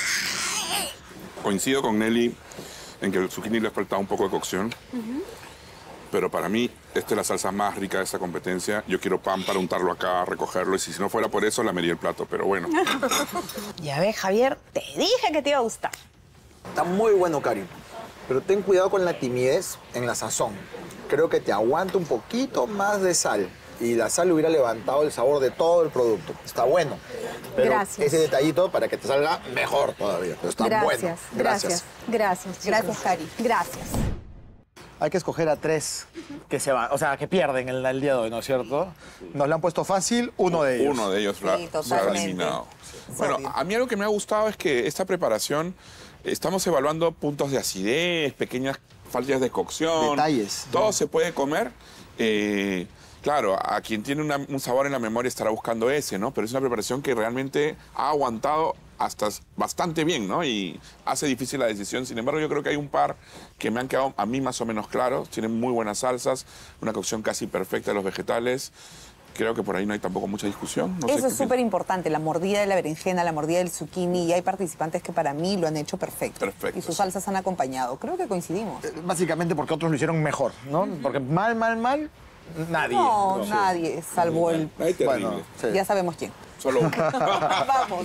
Coincido con Nelly en que el zucchini le ha faltado un poco de cocción. Uh-huh. Pero para mí, esta es la salsa más rica de esta competencia. Yo quiero pan para untarlo acá, recogerlo. Y si no fuera por eso, lamería el plato. Pero bueno. Ya ves, Javier, te dije que te iba a gustar. Está muy bueno, Cari. Pero ten cuidado con la timidez en la sazón. Creo que te aguanta un poquito más de sal. Y la sal hubiera levantado el sabor de todo el producto. Está bueno. Pero Gracias. ese detallito para que te salga mejor todavía. Pero está gracias, bueno. Gracias. Gracias. Gracias, Cari. Gracias. Hay que escoger a tres que se van, o sea, que pierden el, el día de hoy, ¿no es cierto? Nos lo han puesto fácil, uno de ellos. Uno de ellos la- Sí, se ha totalmente. eliminado. Bueno, a mí algo que me ha gustado es que esta preparación estamos evaluando puntos de acidez, pequeñas fallas de cocción. Detalles. Todo se puede comer. Eh, claro, a quien tiene una- un sabor en la memoria estará buscando ese, ¿no? Pero es una preparación que realmente ha aguantado hasta bastante bien, ¿no? Y hace difícil la decisión. Sin embargo, yo creo que hay un par que me han quedado a mí más o menos claros. Tienen muy buenas salsas, una cocción casi perfecta de los vegetales. Creo que por ahí no hay tampoco mucha discusión. No sé Eso qué es súper importante, la mordida de la berenjena, la mordida del zucchini, y hay participantes que para mí lo han hecho perfecto. Perfecto, Y sus salsas han acompañado. Creo que coincidimos. Básicamente porque otros lo hicieron mejor, ¿no? Porque mal, mal, mal, nadie. No, nadie, salvo el... Ay, terrible. Bueno, sí. Ya sabemos quién. Solo uno. Vamos.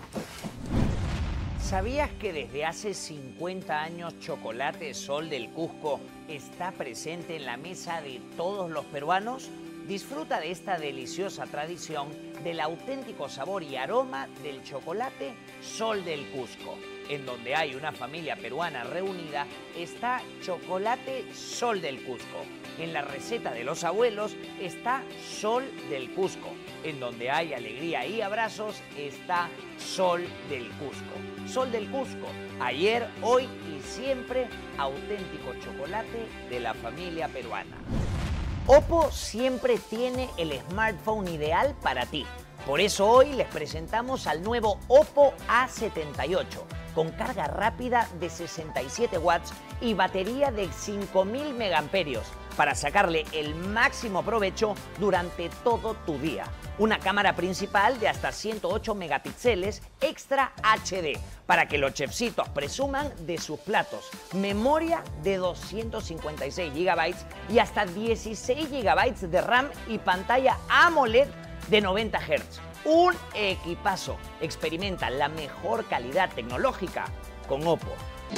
¿Sabías que desde hace cincuenta años Chocolate Sol del Cusco está presente en la mesa de todos los peruanos? Disfruta de esta deliciosa tradición del auténtico sabor y aroma del chocolate Sol del Cusco. En donde hay una familia peruana reunida, está Chocolate Sol del Cusco. En la receta de los abuelos está Sol del Cusco. En donde hay alegría y abrazos está Sol del Cusco. Sol del Cusco, ayer, hoy y siempre, auténtico chocolate de la familia peruana. Oppo siempre tiene el smartphone ideal para ti. Por eso hoy les presentamos al nuevo Oppo A setenta y ocho, con carga rápida de sesenta y siete watts y batería de cinco mil megamperios, para sacarle el máximo provecho durante todo tu día. Una cámara principal de hasta ciento ocho megapíxeles Extra H D, para que los chefcitos presuman de sus platos. Memoria de doscientos cincuenta y seis gigabytes y hasta dieciséis gigabytes de RAM y pantalla AMOLED de noventa hertz. Un equipazo. Experimenta la mejor calidad tecnológica con Oppo.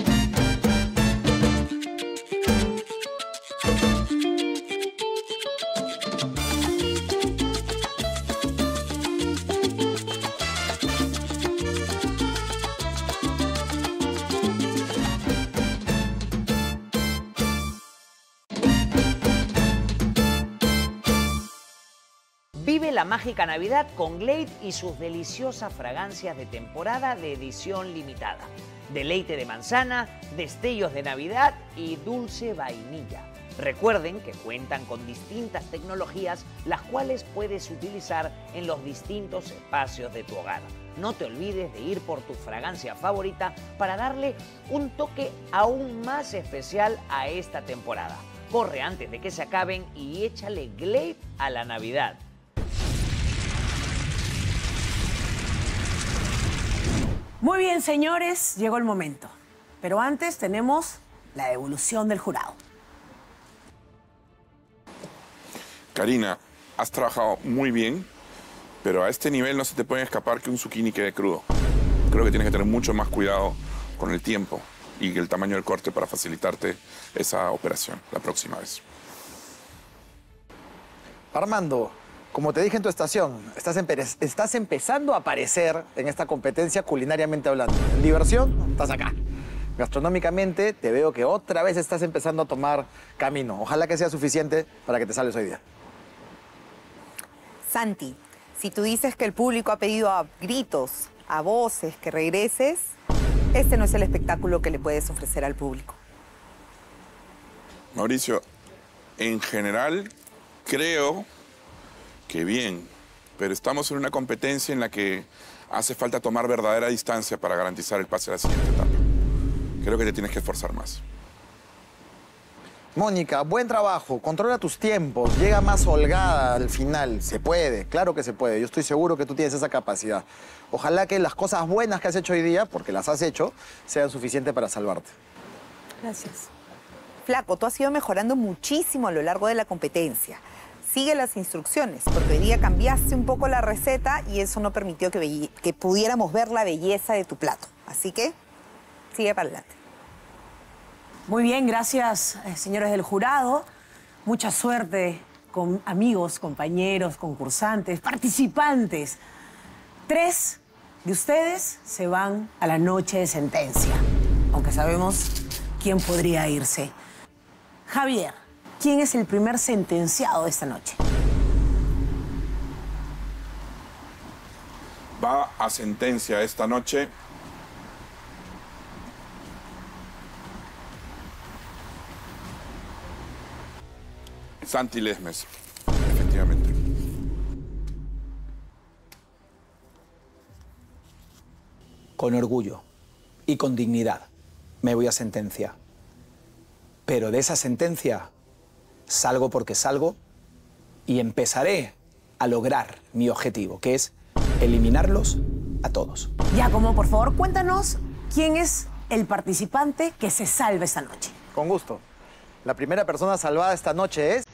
Vive la mágica Navidad con Glade y sus deliciosas fragancias de temporada de edición limitada. Deleite de manzana, destellos de Navidad y dulce vainilla. Recuerden que cuentan con distintas tecnologías, las cuales puedes utilizar en los distintos espacios de tu hogar. No te olvides de ir por tu fragancia favorita para darle un toque aún más especial a esta temporada. Corre antes de que se acaben y échale Glade a la Navidad. Muy bien, señores, llegó el momento. Pero antes tenemos la devolución del jurado. Karina, has trabajado muy bien, pero a este nivel no se te puede escapar que un zucchini quede crudo. Creo que tienes que tener mucho más cuidado con el tiempo y el tamaño del corte para facilitarte esa operación la próxima vez. Armando, como te dije en tu estación, estás, empe- estás empezando a aparecer en esta competencia culinariamente hablando. En diversión, estás acá. Gastronómicamente, te veo que otra vez estás empezando a tomar camino. Ojalá que sea suficiente para que te salves hoy día. Santi, Si tú dices que el público ha pedido a gritos, a voces que regreses, este no es el espectáculo que le puedes ofrecer al público. Mauricio, en general creo que bien, pero estamos en una competencia en la que hace falta tomar verdadera distancia para garantizar el pase a la siguiente etapa. Creo que te tienes que esforzar más. Mónica, buen trabajo, controla tus tiempos, llega más holgada al final, se puede, claro que se puede, yo estoy seguro que tú tienes esa capacidad. Ojalá que las cosas buenas que has hecho hoy día, porque las has hecho, sean suficientes para salvarte. Gracias. Flaco, tú has ido mejorando muchísimo a lo largo de la competencia. Sigue las instrucciones, porque hoy día cambiaste un poco la receta y eso no permitió que, que pudiéramos ver la belleza de tu plato. Así que, sigue para adelante. Muy bien, gracias, eh, señores del jurado. Mucha suerte con amigos, compañeros, concursantes, participantes. Tres de ustedes se van a la noche de sentencia, aunque sabemos quién podría irse. Javier, ¿quién es el primer sentenciado de esta noche? Va a sentencia esta noche Santi Lesmes, efectivamente. Con orgullo y con dignidad me voy a sentencia. Pero de esa sentencia salgo porque salgo y empezaré a lograr mi objetivo, que es eliminarlos a todos. Giacomo, por favor, cuéntanos quién es el participante que se salva esta noche. Con gusto. La primera persona salvada esta noche es...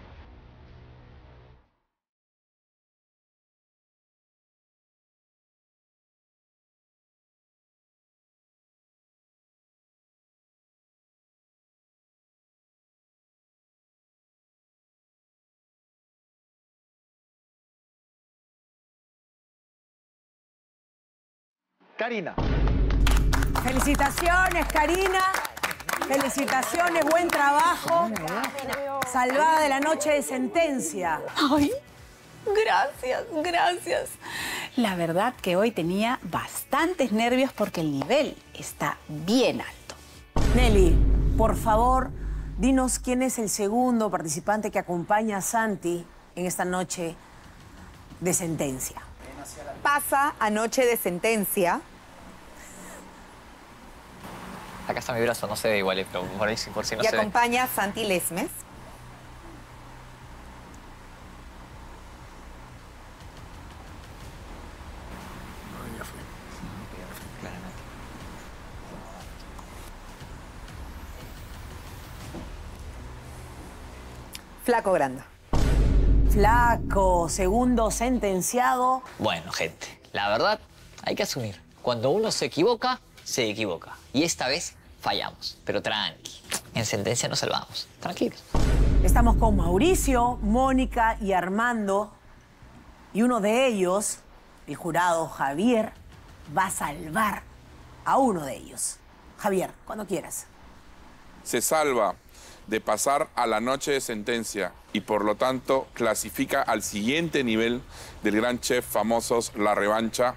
Karina. Felicitaciones, Karina. Felicitaciones, buen trabajo. Salvada de la noche de sentencia. Ay, gracias, gracias. La verdad que hoy tenía bastantes nervios porque el nivel está bien alto. Nelly, por favor, dinos quién es el segundo participante que acompaña a Santi en esta noche de sentencia. Pasa a noche de sentencia. Acá está mi brazo, no se ve igual, pero por ahí por si no y se ve. acompaña a Santi Lesmes. Flaco Granda. Flaco, segundo sentenciado. Bueno, gente, la verdad hay que asumir. Cuando uno se equivoca, se equivoca. Y esta vez fallamos. Pero tranqui, en sentencia nos salvamos. Tranquilos. Estamos con Mauricio, Mónica y Armando. Y uno de ellos, el jurado Javier, va a salvar a uno de ellos. Javier, cuando quieras. Se salva de pasar a la noche de sentencia y por lo tanto clasifica al siguiente nivel del gran chef famosos La Revancha.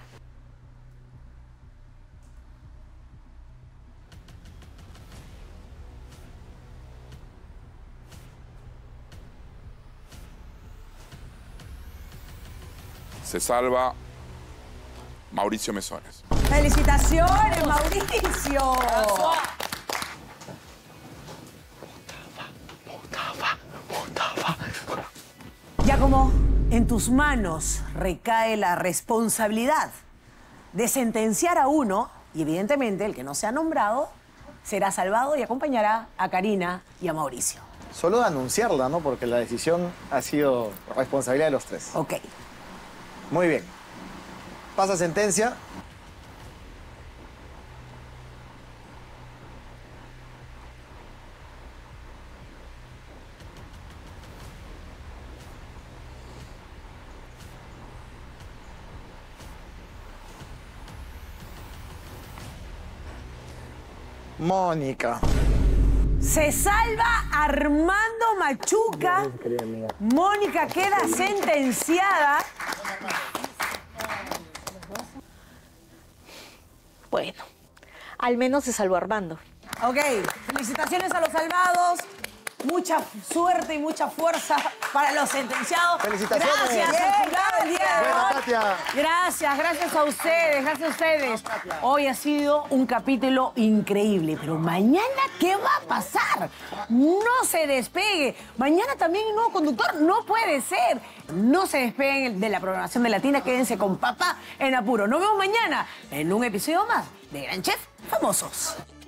Se salva Mauricio Mesones. ¡Felicitaciones, Mauricio! Giacomo, en tus manos recae la responsabilidad de sentenciar a uno y evidentemente el que no sea nombrado será salvado y acompañará a Karina y a Mauricio. Solo de anunciarla, ¿no? Porque la decisión ha sido responsabilidad de los tres. Ok. Muy bien. Pasa sentencia. Mónica. Se salva Armando Machuca. Mónica queda sentenciada Bueno, al menos se salvó Armando. Ok, felicitaciones a los salvados. Mucha suerte y mucha fuerza para los sentenciados. Felicitaciones. Gracias Bien, al jurado del día de Buena, hoy. Katia. Gracias, gracias a ustedes, gracias a ustedes. Hoy ha sido un capítulo increíble, pero mañana, ¿qué va a pasar? No se despegue. Mañana también el nuevo conductor, no puede ser. No se despeguen de la programación de Latina, quédense con Papá en Apuro. Nos vemos mañana en un episodio más de Gran Chef Famosos.